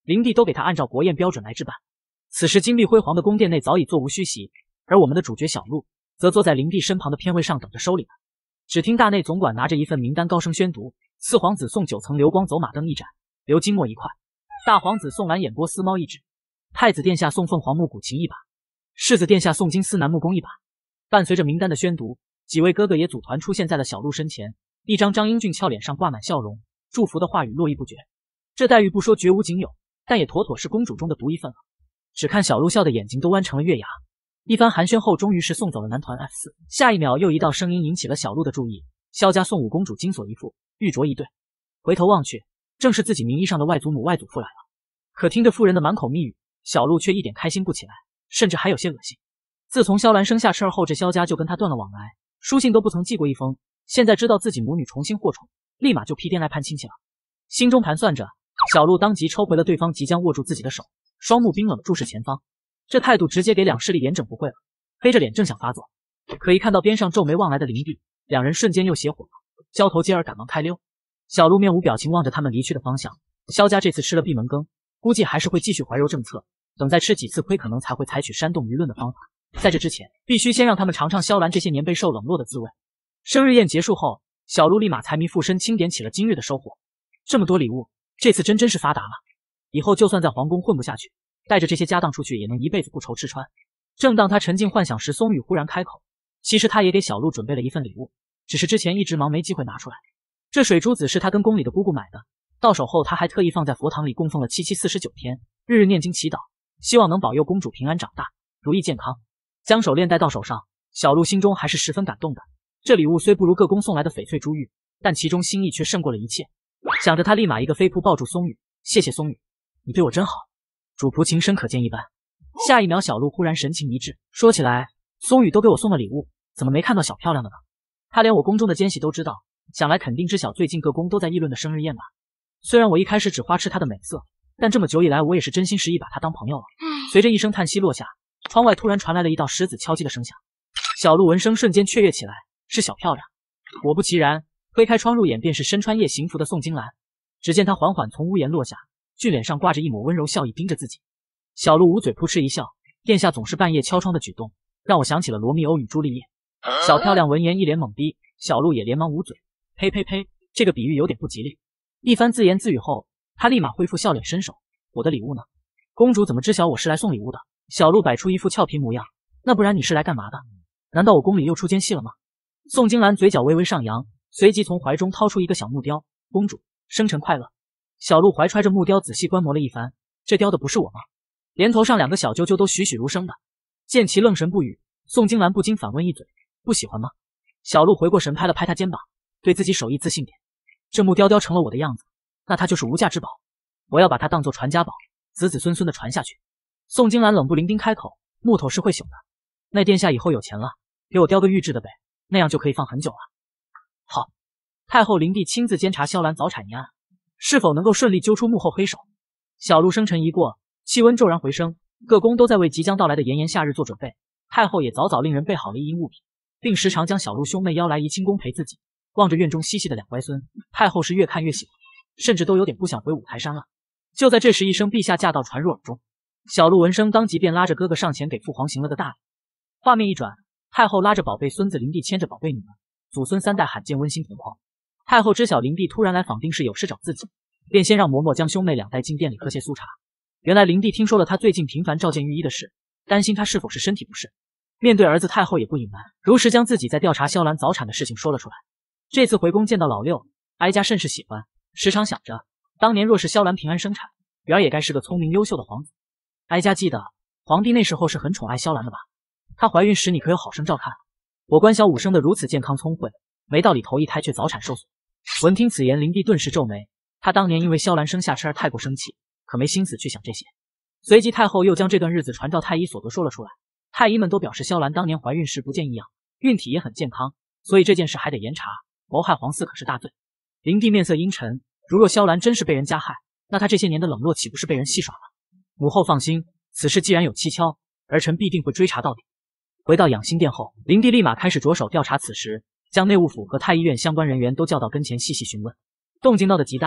灵帝都给他按照国宴标准来置办。此时金碧辉煌的宫殿内早已座无虚席，而我们的主角小鹿则坐在灵帝身旁的偏位上等着收礼了。只听大内总管拿着一份名单高声宣读：四皇子送9层流光走马灯一盏，鎏金墨一块；大皇子送蓝眼波丝猫一只；太子殿下送凤凰木古琴一把；世子殿下送金丝楠木弓一把。伴随着名单的宣读，几位哥哥也组团出现在了小鹿身前，一张张英俊俏脸上挂满笑容，祝福的话语络绎不绝。这待遇不说绝无仅有，但也妥妥是公主中的独一份了。只看小鹿笑的眼睛都弯成了月牙。一番寒暄后，终于是送走了男团 F4。下一秒，又一道声音引起了小鹿的注意：萧家送五公主金锁一副，玉镯一对。回头望去，正是自己名义上的外祖母、外祖父来了。可听着妇人的满口密语，小鹿却一点开心不起来，甚至还有些恶心。自从萧兰生下车儿后，这萧家就跟他断了往来，书信都不曾寄过一封。现在知道自己母女重新获宠，立马就屁颠来攀亲戚了。心中盘算着，小鹿当即抽回了对方即将握住自己的手，双目冰冷注视前方。这态度直接给两势力严整不会了，黑着脸正想发作，可一看到边上皱眉望来的灵帝，两人瞬间又邪火了，交头接耳赶忙开溜。小鹿面无表情望着他们离去的方向，萧家这次吃了闭门羹，估计还是会继续怀柔政策，等再吃几次亏，可能才会采取煽动舆论的方法。在这之前，必须先让他们尝尝萧兰这些年备受冷落的滋味。生日宴结束后，小鹿立马财迷附身，清点起了今日的收获。这么多礼物，这次真是发达了，以后就算在皇宫混不下去，带着这些家当出去也能一辈子不愁吃穿。正当他沉浸幻想时，松雨忽然开口，其实他也给小鹿准备了一份礼物，只是之前一直忙没机会拿出来。这水珠子是他跟宫里的姑姑买的，到手后他还特意放在佛堂里供奉了749天，日日念经祈祷，希望能保佑公主平安长大，如意健康。将手链戴到手上，小鹿心中还是十分感动的。这礼物虽不如各宫送来的翡翠珠玉，但其中心意却胜过了一切。想着他立马一个飞扑抱住松雨，谢谢松雨，你对我真好，主仆情深可见一斑。下一秒，小鹿忽然神情一滞，说起来，松雨都给我送了礼物，怎么没看到小漂亮的呢？他连我宫中的奸细都知道，想来肯定知晓最近各宫都在议论的生日宴吧。虽然我一开始只花痴她的美色，但这么久以来，我也是真心实意把她当朋友了。随着一声叹息落下，窗外突然传来了一道石子敲击的声响。小鹿闻声瞬间雀跃起来，是小漂亮。果不其然，推开窗入眼便是身穿夜行服的宋金兰。只见她缓缓从屋檐落下，俊脸上挂着一抹温柔笑意，盯着自己。小鹿捂嘴扑哧一笑，殿下总是半夜敲窗的举动，让我想起了罗密欧与朱丽叶。小漂亮闻言一脸懵逼，小鹿也连忙捂嘴，呸呸呸，这个比喻有点不吉利。一番自言自语后，他立马恢复笑脸，伸手，我的礼物呢？公主怎么知晓我是来送礼物的？小鹿摆出一副俏皮模样，那不然你是来干嘛的？难道我宫里又出奸细了吗？宋金兰嘴角微微上扬，随即从怀中掏出一个小木雕，公主生辰快乐。小鹿怀揣着木雕仔细观摩了一番，这雕的不是我吗？连头上两个小啾啾都栩栩如生的。见其愣神不语，宋金兰不禁反问一嘴，不喜欢吗？小鹿回过神，拍了拍他肩膀，对自己手艺自信点，这木雕雕成了我的样子，那它就是无价之宝，我要把它当作传家宝，子子孙孙的传下去。宋金兰冷不林丁开口，木头是会朽的，那殿下以后有钱了，给我雕个玉制的呗，那样就可以放很久了。好，太后灵帝亲自监察萧兰早产一案，是否能够顺利揪出幕后黑手？小鹿生辰一过，气温骤然回升，各宫都在为即将到来的炎炎夏日做准备。太后也早早令人备好了一应物品，并时常将小鹿兄妹邀来怡清宫陪自己。望着院中嬉戏的两乖孙，太后是越看越喜欢，甚至都有点不想回五台山了。就在这时，一声陛下驾到传入耳中，小鹿闻声当即便拉着哥哥上前给父皇行了个大礼。画面一转，太后拉着宝贝孙子灵帝，牵着宝贝女儿，祖孙三代罕见温馨同框。太后知晓灵帝突然来访，定是有事找自己，便先让嬷嬷将兄妹两带进殿里喝些酥茶。原来灵帝听说了他最近频繁召见御医的事，担心他是否是身体不适。面对儿子，太后也不隐瞒，如实将自己在调查萧兰早产的事情说了出来。这次回宫见到老六，哀家甚是喜欢，时常想着，当年若是萧兰平安生产，元儿也该是个聪明优秀的皇子。哀家记得，皇帝那时候是很宠爱萧兰的吧？她怀孕时你可有好生照看？我观小五生的如此健康聪慧，没道理头一胎却早产受损。闻听此言，灵帝顿时皱眉，他当年因为萧兰生下车而太过生气，可没心思去想这些。随即太后又将这段日子传召太医所得说了出来，太医们都表示萧兰当年怀孕时不见异样，孕体也很健康，所以这件事还得严查，谋害皇嗣可是大罪。灵帝面色阴沉，如若萧兰真是被人加害，那他这些年的冷落岂不是被人戏耍了？母后放心，此事既然有蹊跷，儿臣必定会追查到底。回到养心殿后，灵帝立马开始着手调查此时，将内务府和太医院相关人员都叫到跟前细细询问。动静闹得极大，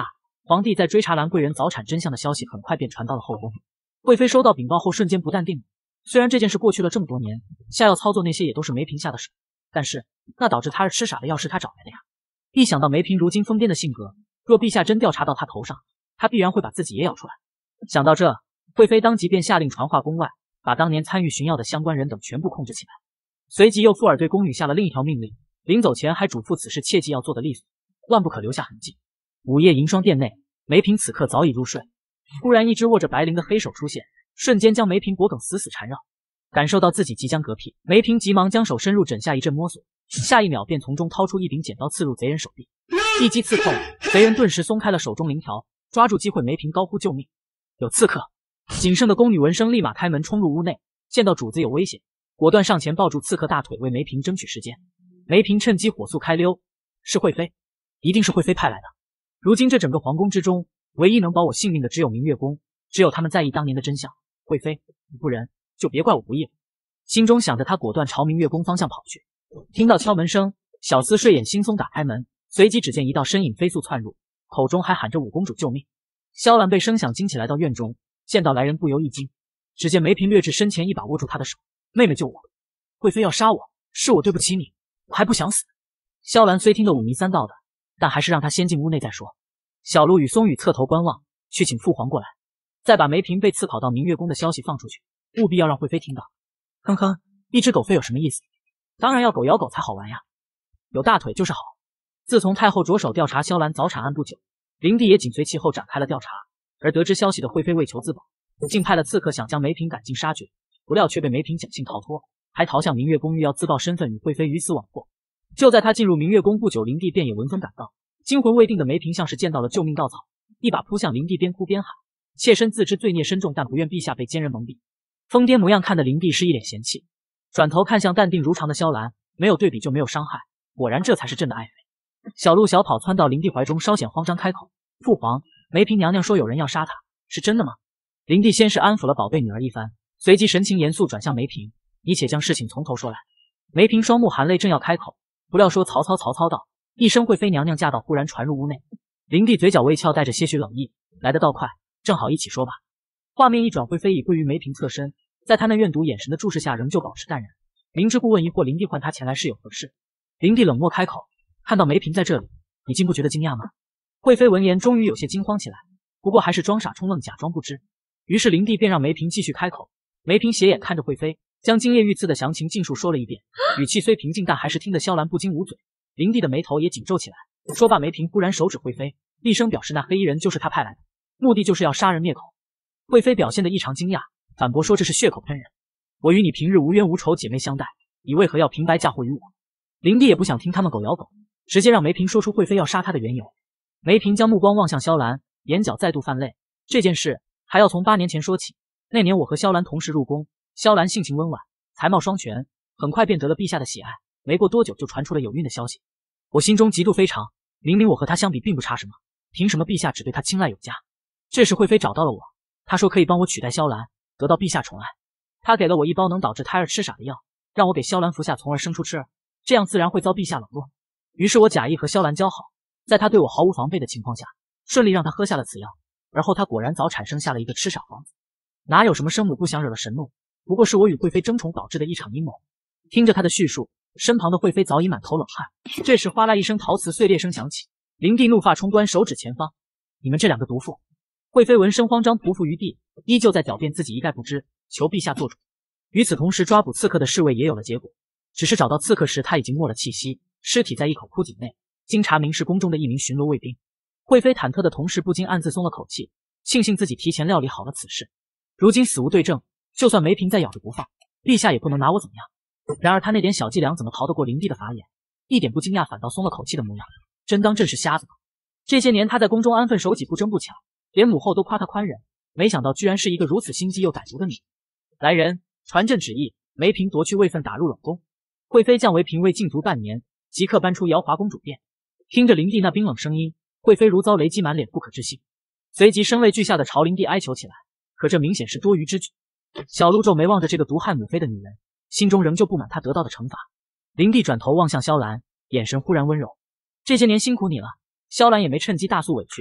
皇帝在追查兰贵人早产真相的消息很快便传到了后宫。贵妃收到禀报后瞬间不淡定了。虽然这件事过去了这么多年，下药操作那些也都是梅嫔下的手，但是那导致她是吃傻的药是她找来的呀。一想到梅嫔如今疯癫的性格，若陛下真调查到她头上，她必然会把自己也咬出来。想到这，贵妃当即便下令传话宫外，把当年参与寻药的相关人等全部控制起来。随即又附耳对宫女下了另一条命令，临走前还嘱咐此事切记要做得利索，万不可留下痕迹。午夜银霜殿内，梅嫔此刻早已入睡。忽然一只握着白绫的黑手出现，瞬间将梅嫔脖梗死死缠绕。感受到自己即将嗝屁，梅嫔急忙将手伸入枕下一阵摸索，下一秒便从中掏出一柄剪刀刺入贼人手臂，一击刺透，贼人顿时松开了手中灵条，抓住机会梅嫔高呼救命。有刺客！仅剩的宫女闻声立马开门冲入屋内，见到主子有危险，果断上前抱住刺客大腿为梅嫔争取时间。梅嫔趁机火速开溜，是惠妃，一定是惠妃派来的。如今这整个皇宫之中，唯一能保我性命的只有明月宫，只有他们在意当年的真相。惠妃，不然就别怪我不义了。心中想着，他果断朝明月宫方向跑去。听到敲门声，小厮睡眼惺忪打开门，随即只见一道身影飞速窜入，口中还喊着五公主救命。萧兰被声响惊起来到院中，见到来人不由一惊。只见梅嫔掠至身前，一把握住他的手：“妹妹救我！惠妃要杀我，是我对不起你，我还不想死。”萧兰虽听得五迷三道的，但还是让他先进屋内再说。小鹿与松雨侧头观望，去请父皇过来，再把梅嫔被赐考到明月宫的消息放出去，务必要让惠妃听到。哼哼，一只狗吠有什么意思？当然要狗咬狗才好玩呀，有大腿就是好。自从太后着手调查萧兰早产案不久，灵帝也紧随其后展开了调查，而得知消息的惠妃为求自保，竟派了刺客想将梅嫔赶尽杀绝，不料却被梅嫔侥幸逃脱，还逃向明月宫欲要自曝身份与惠妃鱼死网破。就在他进入明月宫不久，灵帝便也闻风赶到。惊魂未定的梅嫔像是见到了救命稻草，一把扑向灵帝，边哭边喊，妾身自知罪孽深重，但不愿陛下被奸人蒙蔽。疯癫模样看得灵帝是一脸嫌弃，转头看向淡定如常的萧兰，没有对比就没有伤害，果然这才是真的爱妃。小鹿小跑窜到灵帝怀中，稍显慌张开口：“父皇，梅嫔娘娘说有人要杀她，是真的吗？”灵帝先是安抚了宝贝女儿一番，随即神情严肃转向梅嫔：“你且将事情从头说来。”梅嫔双目含泪，正要开口，不料说曹操道：“一声惠妃娘娘驾到！”忽然传入屋内。灵帝嘴角微翘，带着些许冷意：“来得倒快，正好一起说吧。”画面一转，惠妃已跪于梅嫔侧身，在他那怨毒眼神的注视下，仍旧保持淡然。明知故问疑惑，灵帝唤他前来是有何事？灵帝冷漠开口：“看到梅嫔在这里，你竟不觉得惊讶吗？”惠妃闻言，终于有些惊慌起来，不过还是装傻充愣，假装不知。于是灵帝便让梅嫔继续开口。梅嫔斜眼看着惠妃，将今夜遇刺的详情尽数说了一遍，语气虽平静，但还是听得萧兰不禁捂嘴。灵帝的眉头也紧皱起来。说罢，梅嫔忽然手指惠妃，厉声表示那黑衣人就是他派来的，目的就是要杀人灭口。惠妃表现得异常惊讶，反驳说这是血口喷人。我与你平日无冤无仇，姐妹相待，你为何要平白嫁祸于我？灵帝也不想听他们狗咬狗，直接让梅嫔说出惠妃要杀他的缘由。梅嫔将目光望向萧兰，眼角再度泛泪。这件事还要从8年前说起。那年我和萧兰同时入宫，萧兰性情温婉，才貌双全，很快便得了陛下的喜爱。没过多久就传出了有孕的消息，我心中极度非常，明明我和她相比并不差什么，凭什么陛下只对她青睐有加？这时惠妃找到了我，她说可以帮我取代萧兰，得到陛下宠爱。她给了我一包能导致胎儿吃傻的药，让我给萧兰服下，从而生出痴儿，这样自然会遭陛下冷落。于是我假意和萧兰交好，在她对我毫无防备的情况下，顺利让她喝下了此药。而后她果然早产生下了一个痴傻皇子。哪有什么生母不想惹了神怒，不过是我与惠妃争宠导致的一场阴谋。听着他的叙述，身旁的惠妃早已满头冷汗。这时哗啦一声陶瓷碎裂声响起，灵帝怒发冲冠，手指前方：“你们这两个毒妇！”惠妃闻声慌张匍匐于地，依旧在狡辩自己一概不知，求陛下做主。与此同时，抓捕刺客的侍卫也有了结果，只是找到刺客时他已经没了气息，尸体在一口枯井内。经查明是宫中的一名巡逻卫兵。惠妃忐忑的同时不禁暗自松了口气，庆幸自己提前料理好了此事。如今死无对证，就算梅嫔再咬着不放，陛下也不能拿我怎么样。然而他那点小伎俩怎么逃得过灵帝的法眼？一点不惊讶，反倒松了口气的模样，真当朕是瞎子吗？这些年他在宫中安分守己，不争不抢，连母后都夸他宽仁，没想到居然是一个如此心机又歹毒的女人。来人，传朕旨意，梅嫔夺去位分，打入冷宫。惠妃降为嫔位禁足半年，即刻搬出瑶华公主殿。听着灵帝那冰冷声音，惠妃如遭雷击，满脸不可置信，随即声泪俱下的朝灵帝哀求起来。可这明显是多余之举。小鹿皱眉望着这个毒害母妃的女人，心中仍旧不满她得到的惩罚。灵帝转头望向萧兰，眼神忽然温柔。这些年辛苦你了。萧兰也没趁机大诉委屈，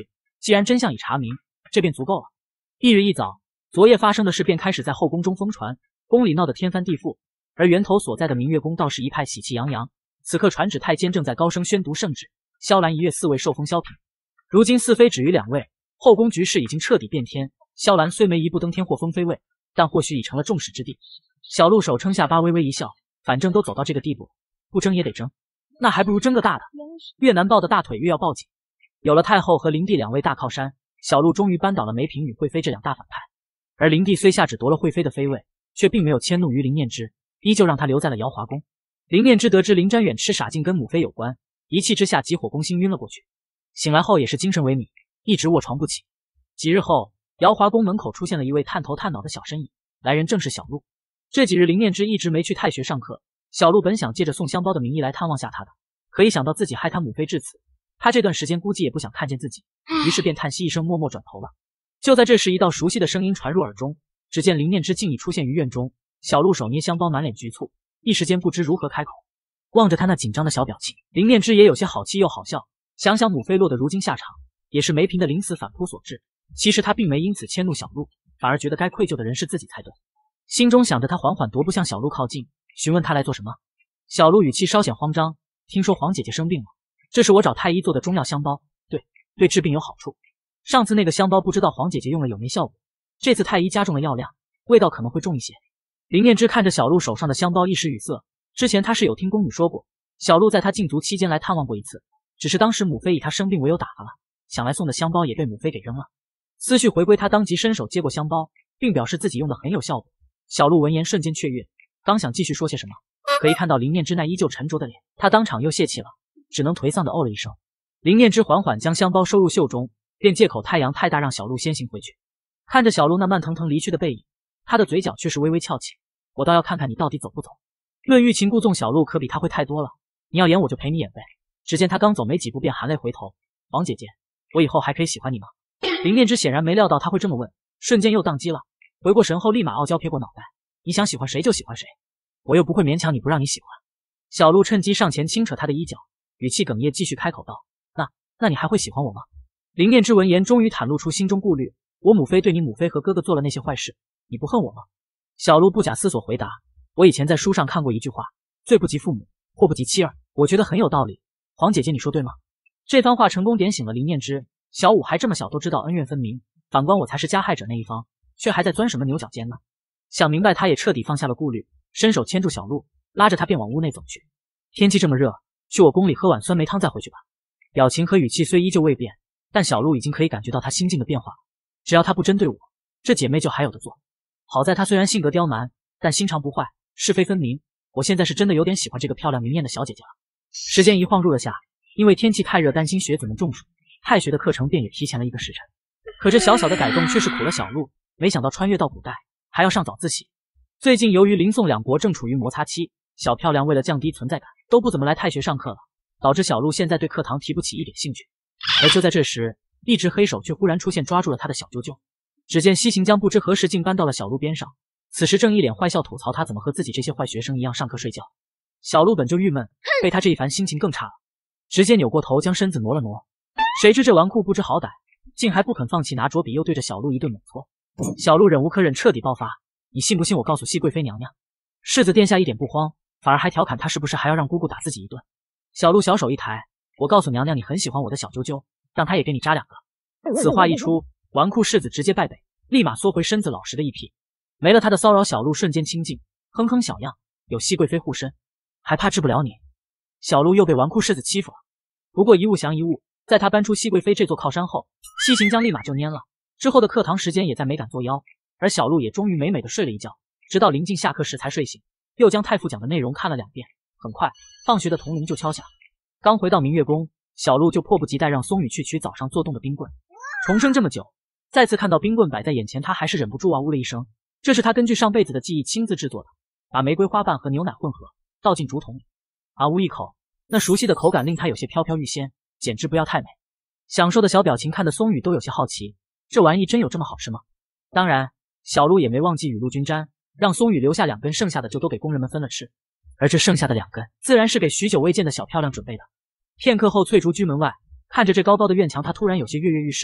既然真相已查明，这便足够了。翌日一早，昨夜发生的事便开始在后宫中疯传，宫里闹得天翻地覆，而源头所在的明月宫倒是一派喜气洋洋。此刻传旨太监正在高声宣读圣旨，萧兰一跃4位受封萧嫔。如今4妃止于2位，后宫局势已经彻底变天。萧兰虽没一步登天或封妃位，但或许已成了众矢之的。小鹿手撑下巴微微一笑，反正都走到这个地步，不争也得争，那还不如争个大的。越难抱的大腿越要抱紧。有了太后和灵帝2位大靠山，小鹿终于扳倒了梅嫔与惠妃这2大反派。而灵帝虽下旨夺了惠妃的妃位，却并没有迁怒于林念之，依旧让他留在了瑶华宫。林念之得知林瞻远痴傻竟跟母妃有关，一气之下急火攻心晕了过去。醒来后也是精神萎靡，一直卧床不起。几日后，瑶华宫门口出现了一位探头探脑的小身影，来人正是小鹿。这几日林念之一直没去太学上课，小鹿本想借着送香包的名义来探望下他的，可一想到自己害他母妃至此，他这段时间估计也不想看见自己，于是便叹息一声，默默转头了。就在这时，一道熟悉的声音传入耳中，只见林念之竟已出现于院中。小鹿手捏香包，满脸局促，一时间不知如何开口。望着他那紧张的小表情，林念之也有些好气又好笑。想想母妃落得如今下场，也是梅嫔的临死反扑所致。其实他并没因此迁怒小鹿，反而觉得该愧疚的人是自己才对。心中想着，他缓缓踱步向小鹿靠近，询问他来做什么。小鹿语气稍显慌张，听说皇姐姐生病了，这是我找太医做的中药香包，对治病有好处。上次那个香包不知道皇姐姐用了有没效果，这次太医加重了药量，味道可能会重一些。林念之看着小鹿手上的香包，一时语塞。之前他是有听宫女说过，小鹿在他禁足期间来探望过一次，只是当时母妃以他生病为由打发了，想来送的香包也被母妃给扔了。思绪回归，他当即伸手接过香包，并表示自己用的很有效果。小鹿闻言瞬间雀跃，刚想继续说些什么，可一看到林念之那依旧沉着的脸，他当场又泄气了，只能颓丧地哦了一声。林念之缓缓将香包收入袖中，便借口太阳太大让小鹿先行回去。看着小鹿那慢腾腾离去的背影，他的嘴角却是微微翘起。我倒要看看你到底走不走。论欲擒故纵，小鹿可比他会太多了。你要演我就陪你演呗。只见他刚走没几步便含泪回头，王姐姐，我以后还可以喜欢你吗？林念之显然没料到他会这么问，瞬间又宕机了，回过神后立马傲娇撇过脑袋，你想喜欢谁就喜欢谁，我又不会勉强你不让你喜欢。小鹿趁机上前轻扯他的衣角，语气哽咽继续开口道，那你还会喜欢我吗？林念之闻言终于袒露出心中顾虑，我母妃对你母妃和哥哥做了那些坏事，你不恨我吗？小鹿不假思索回答，我以前在书上看过一句话，罪不及父母，祸不及妻儿，我觉得很有道理。黄姐姐你说对吗？这番话成功点醒了林念之，小五还这么小都知道恩怨分明，反观我才是加害者那一方，却还在钻什么牛角尖呢？想明白，他也彻底放下了顾虑，伸手牵住小鹿，拉着他便往屋内走去。天气这么热，去我宫里喝碗酸梅汤再回去吧。表情和语气虽依旧未变，但小鹿已经可以感觉到他心境的变化。只要他不针对我，这姐妹就还有的做。好在她虽然性格刁蛮，但心肠不坏，是非分明。我现在是真的有点喜欢这个漂亮明艳的小姐姐了。时间一晃入了夏，因为天气太热，担心学子们中暑，太学的课程便也提前了1个时辰。可这小小的改动却是苦了小鹿，没想到穿越到古代还要上早自习。最近由于林宋两国正处于摩擦期，小漂亮为了降低存在感，都不怎么来太学上课了，导致小鹿现在对课堂提不起一点兴趣。而就在这时，一只黑手却忽然出现，抓住了他的小啾啾。只见西行将不知何时竟搬到了小鹿边上，此时正一脸坏笑吐槽他怎么和自己这些坏学生一样上课睡觉。小鹿本就郁闷，被他这一烦心情更差了，直接扭过头将身子挪了挪。谁知这纨绔不知好歹，竟还不肯放弃，拿着笔又对着小鹿一顿猛搓。小鹿忍无可忍，彻底爆发，你信不信我告诉熹贵妃娘娘？世子殿下一点不慌，反而还调侃他是不是还要让姑姑打自己一顿。小鹿小手一抬，我告诉娘娘你很喜欢我的小啾啾，让他也给你扎2个。此话一出，纨绔世子直接败北，立马缩回身子，老实的一批。没了他的骚扰，小鹿瞬间清静，哼哼小样，有熹贵妃护身，还怕治不了你？小鹿又被纨绔世子欺负了。不过一物降一物，在他搬出熹贵妃这座靠山后，西行将立马就蔫了。之后的课堂时间也再没敢作妖，而小鹿也终于美美的睡了一觉，直到临近下课时才睡醒，又将太傅讲的内容看了2遍。很快，放学的铜铃就敲响。刚回到明月宫，小鹿就迫不及待让松雨去取早上做冻的冰棍。重生这么久，再次看到冰棍摆在眼前，他还是忍不住啊呜了一声。这是他根据上辈子的记忆亲自制作的，把玫瑰花瓣和牛奶混合，倒进竹筒里，啊呜一口，那熟悉的口感令他有些飘飘欲仙，简直不要太美。享受的小表情看得松雨都有些好奇，这玩意真有这么好吃吗？当然，小鹿也没忘记雨露均沾，让松雨留下2根，剩下的就都给工人们分了吃。而这剩下的2根，自然是给许久未见的小漂亮准备的。片刻后，翠竹居门外，看着这高高的院墙，他突然有些跃跃欲试。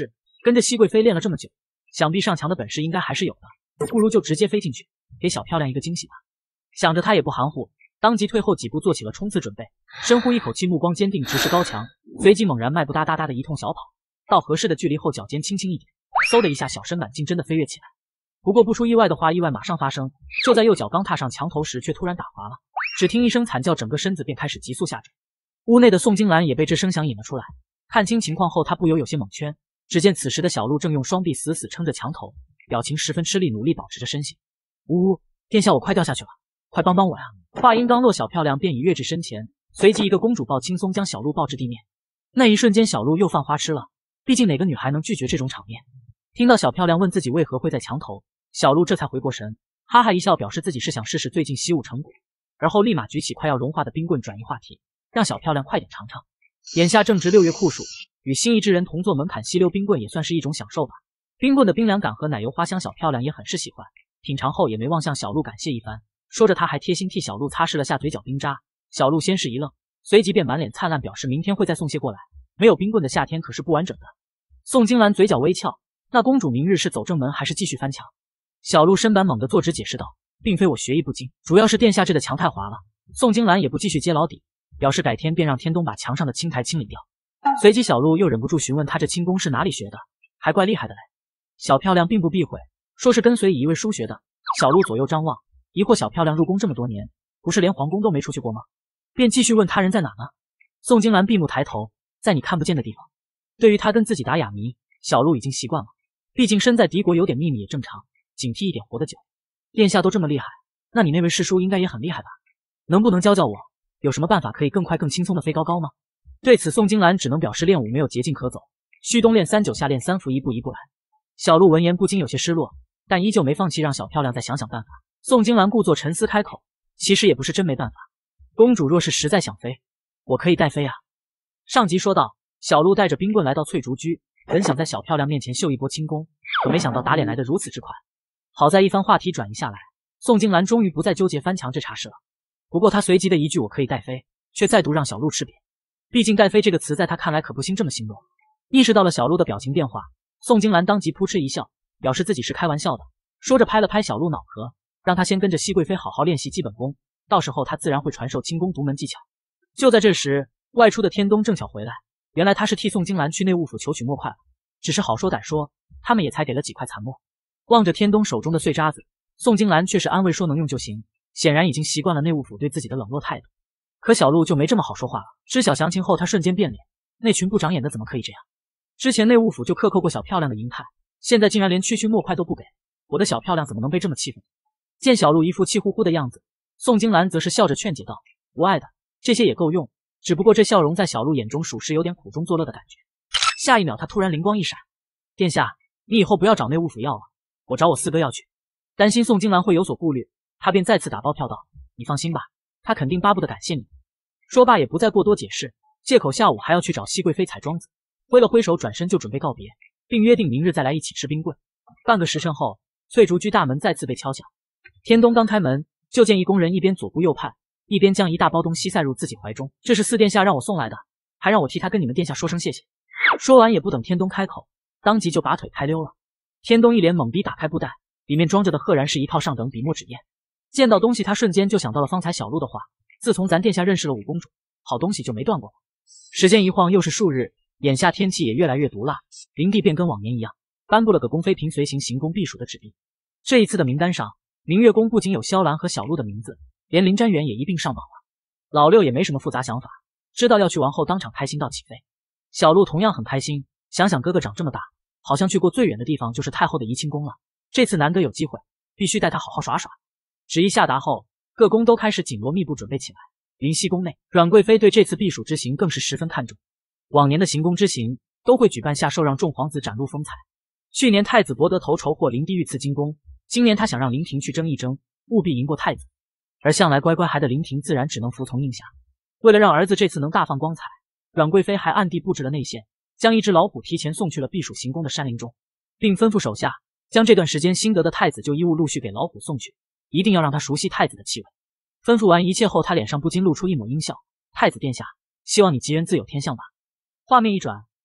跟着熹贵妃练了这么久，想必上墙的本事应该还是有的，不如就直接飞进去，给小漂亮一个惊喜吧。想着他也不含糊，当即退后几步做起了冲刺准备，深呼一口气，目光坚定直视高墙，随即猛然迈步哒哒哒的一通小跑，到合适的距离后脚尖轻轻一点，嗖的一下小身板竟真的飞跃起来。不过不出意外的话，意外马上发生，就在右脚刚踏上墙头时却突然打滑了，只听一声惨叫，整个身子便开始急速下坠。屋内的宋金兰也被这声响引了出来，看清情况后她不由有些蒙圈，只见此时的小鹿正用双臂死死撑着墙头，表情十分吃力，努力保持着身形。呜，殿下我快掉下去了，快帮帮我呀！话音刚落，小漂亮便已跃至身前，随即一个公主抱轻松将小鹿抱至地面。那一瞬间小鹿又犯花痴了，毕竟哪个女孩能拒绝这种场面。听到小漂亮问自己为何会在墙头，小鹿这才回过神，哈哈一笑，表示自己是想试试最近习武成果，而后立马举起快要融化的冰棍转移话题，让小漂亮快点尝尝。眼下正值6月酷暑，与心仪之人同坐门槛吸溜冰棍也算是一种享受吧。冰棍的冰凉感和奶油花香小漂亮也很是喜欢，品尝后也没忘向小鹿感谢一番，说着他还贴心替小鹿擦拭了下嘴角冰渣。小鹿先是一愣，随即便满脸灿烂，表示明天会再送些过来，没有冰棍的夏天可是不完整的。宋金兰嘴角微翘，那公主明日是走正门还是继续翻墙？小鹿身板猛地坐直解释道，并非我学艺不精，主要是殿下这的墙太滑了。宋金兰也不继续揭老底，表示改天便让天东把墙上的青苔清理掉。随即小鹿又忍不住询问他这轻功是哪里学的，还怪厉害的嘞。小漂亮并不避讳，说是跟随一位叔学的。小鹿左右张望，疑惑小漂亮入宫这么多年，不是连皇宫都没出去过吗？便继续问他人在哪呢？宋金兰闭目抬头，在你看不见的地方。对于他跟自己打哑谜，小鹿已经习惯了，毕竟身在敌国有点秘密也正常，警惕一点活得久。殿下都这么厉害，那你那位师叔应该也很厉害吧？能不能教教我，有什么办法可以更快更轻松的飞高高吗？对此宋金兰只能表示练武没有捷径可走，虚冬练3，9夏练3伏，一步一步来。小鹿闻言不禁有些失落，但依旧没放弃，让小漂亮再想想办法。宋金兰故作沉思开口，其实也不是真没办法，公主若是实在想飞，我可以带飞啊。上集说到，小鹿带着冰棍来到翠竹居，本想在小漂亮面前秀一波轻功，可没想到打脸来得如此之快。好在一番话题转移下来，宋金兰终于不再纠结翻墙这茬事了。不过她随即的一句我可以带飞，却再度让小鹿吃瘪，毕竟带飞这个词在她看来可不兴这么形容。意识到了小鹿的表情变化，宋金兰当即扑哧一笑，表示自己是开玩笑的，说着拍了拍小鹿脑壳，让他先跟着熹贵妃好好练习基本功，到时候他自然会传授轻功独门技巧。就在这时，外出的天东正巧回来，原来他是替宋金兰去内务府求取墨块了，只是好说歹说，他们也才给了几块残墨。望着天东手中的碎渣子，宋金兰却是安慰说能用就行，显然已经习惯了内务府对自己的冷落态度。可小鹿就没这么好说话了，知晓详情后他瞬间变脸，那群不长眼的怎么可以这样？之前内务府就克扣过小漂亮的银泰，现在竟然连区墨块都不给，我的小漂亮怎么能被这么欺负？见小鹿一副气呼呼的样子，宋金兰则是笑着劝解道，无碍的，这些也够用，只不过这笑容在小鹿眼中属实有点苦中作乐的感觉。下一秒他突然灵光一闪，殿下，你以后不要找内务府要了，我找我四哥要去。担心宋金兰会有所顾虑，他便再次打包票道，你放心吧，他肯定巴不得感谢你。说罢也不再过多解释，借口下午还要去找熹贵妃采庄子，挥了挥手转身就准备告别，并约定明日再来一起吃冰棍。半个时辰后，翠竹居大门再次被敲响，天东刚开门，就见一工人一边左顾右盼，一边将一大包东西塞入自己怀中，这是四殿下让我送来的，还让我替他跟你们殿下说声谢谢。说完也不等天东开口，当即就拔腿开溜了。天东一脸懵逼，打开布袋，里面装着的赫然是一套上等笔墨纸砚。见到东西他瞬间就想到了方才小鹿的话，自从咱殿下认识了五公主，好东西就没断过了。时间一晃又是数日，眼下天气也越来越毒辣，灵帝便跟往年一样，颁布了个宫妃嫔随行行宫避暑的指令。这一次的名单上，明月宫不仅有萧兰和小鹿的名字，连林瞻元也一并上榜了。老六也没什么复杂想法，知道要去王后当场开心到起飞。小鹿同样很开心，想想哥哥长这么大，好像去过最远的地方就是太后的怡亲宫了，这次难得有机会，必须带他好好耍耍。旨意下达后，各宫都开始紧锣密布准备起来。云溪宫内，阮贵妃对这次避暑之行更是十分看重。往年的行宫之行都会举办下寿，让众皇子展露风采。去年太子博得头筹获灵帝御赐金宫，今年他想让林婷去争一争，务必赢过太子。而向来乖乖孩的林婷自然只能服从应下。为了让儿子这次能大放光彩，阮贵妃还暗地布置了内线，将一只老虎提前送去了避暑行宫的山林中，并吩咐手下将这段时间新得的太子旧衣物陆续给老虎送去，一定要让他熟悉太子的气味。吩咐完一切后，他脸上不禁露出一抹阴笑，太子殿下，希望你吉人自有天相吧。画面一转，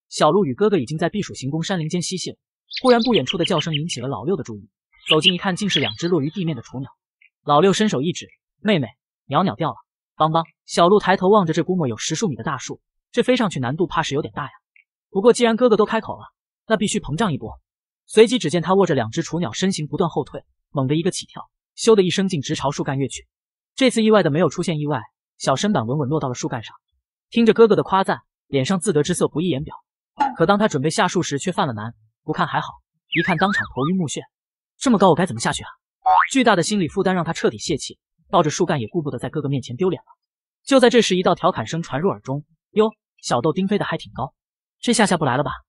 小鹿与哥哥已经在避暑行宫山林间嬉戏了。忽然不远处的叫声引起了老六的注意，走近一看，竟是2只落于地面的雏鸟。老六伸手一指，妹妹，鸟掉了。邦邦，小鹿抬头望着这估摸有10数米的大树，这飞上去难度怕是有点大呀。不过既然哥哥都开口了，那必须膨胀一波。随即只见他握着2只雏鸟，身形不断后退，猛地一个起跳，咻的一声径直朝树干跃去。这次意外的没有出现意外，小身板稳稳落到了树干上。听着哥哥的夸赞，脸上自得之色不易言表。可当他准备下树时，却犯了难，不看还好，一看当场头晕目眩。这么高我该怎么下去啊？巨大的心理负担让他彻底泄气，抱着树干也顾不得在哥哥面前丢脸了。就在这时，一道调侃声传入耳中：“哟，小豆丁飞得还挺高，这下不来了吧？”